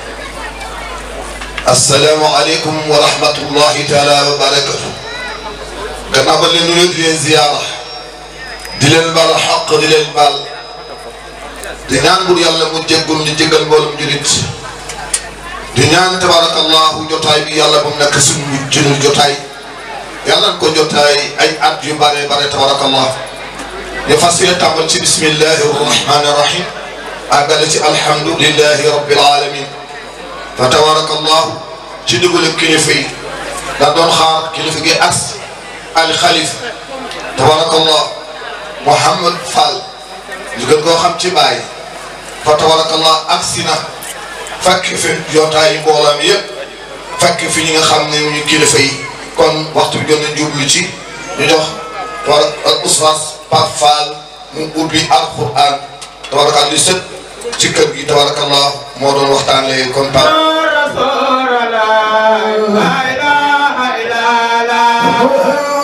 السلام عليكم ورحمة الله تعالى وبركاته gannaaw ba leen nuyu di leen ziyaara di leen baal xaq di leen baal di ñaan bur yàlla mu jéggul ñu jéggal mboolum julit di ñaan tabarakallahu jotaay bi yàlla bu mu nekk suñu jëlul jotaay yàlla ko jotaay ay at yu bare bare tabarakallah ñu fas yéene tàmbal ci bismillahi rahmani rahim àggale ci alhamdulillahi rabbil alamin fa tabarakallahu ci dugale kilifa yi da doon xaar kilifa gi as al xalifa tabarakallah Mouhamad Fall ñu gën koo xam ci baay fa tabarakallah agsi na fekk fi jotaayu mbooloo mi yëpp fekk fi ñi nga xam ne ñu kilifa yi kon waxtu bi jot na jublu ci ñu jox war ak oustaz Pape Fall mu ubbi alquran tabarakallah li sët ci kër gi tabarakallah moo doon waxtaanee kon Pape. la ilaha illallah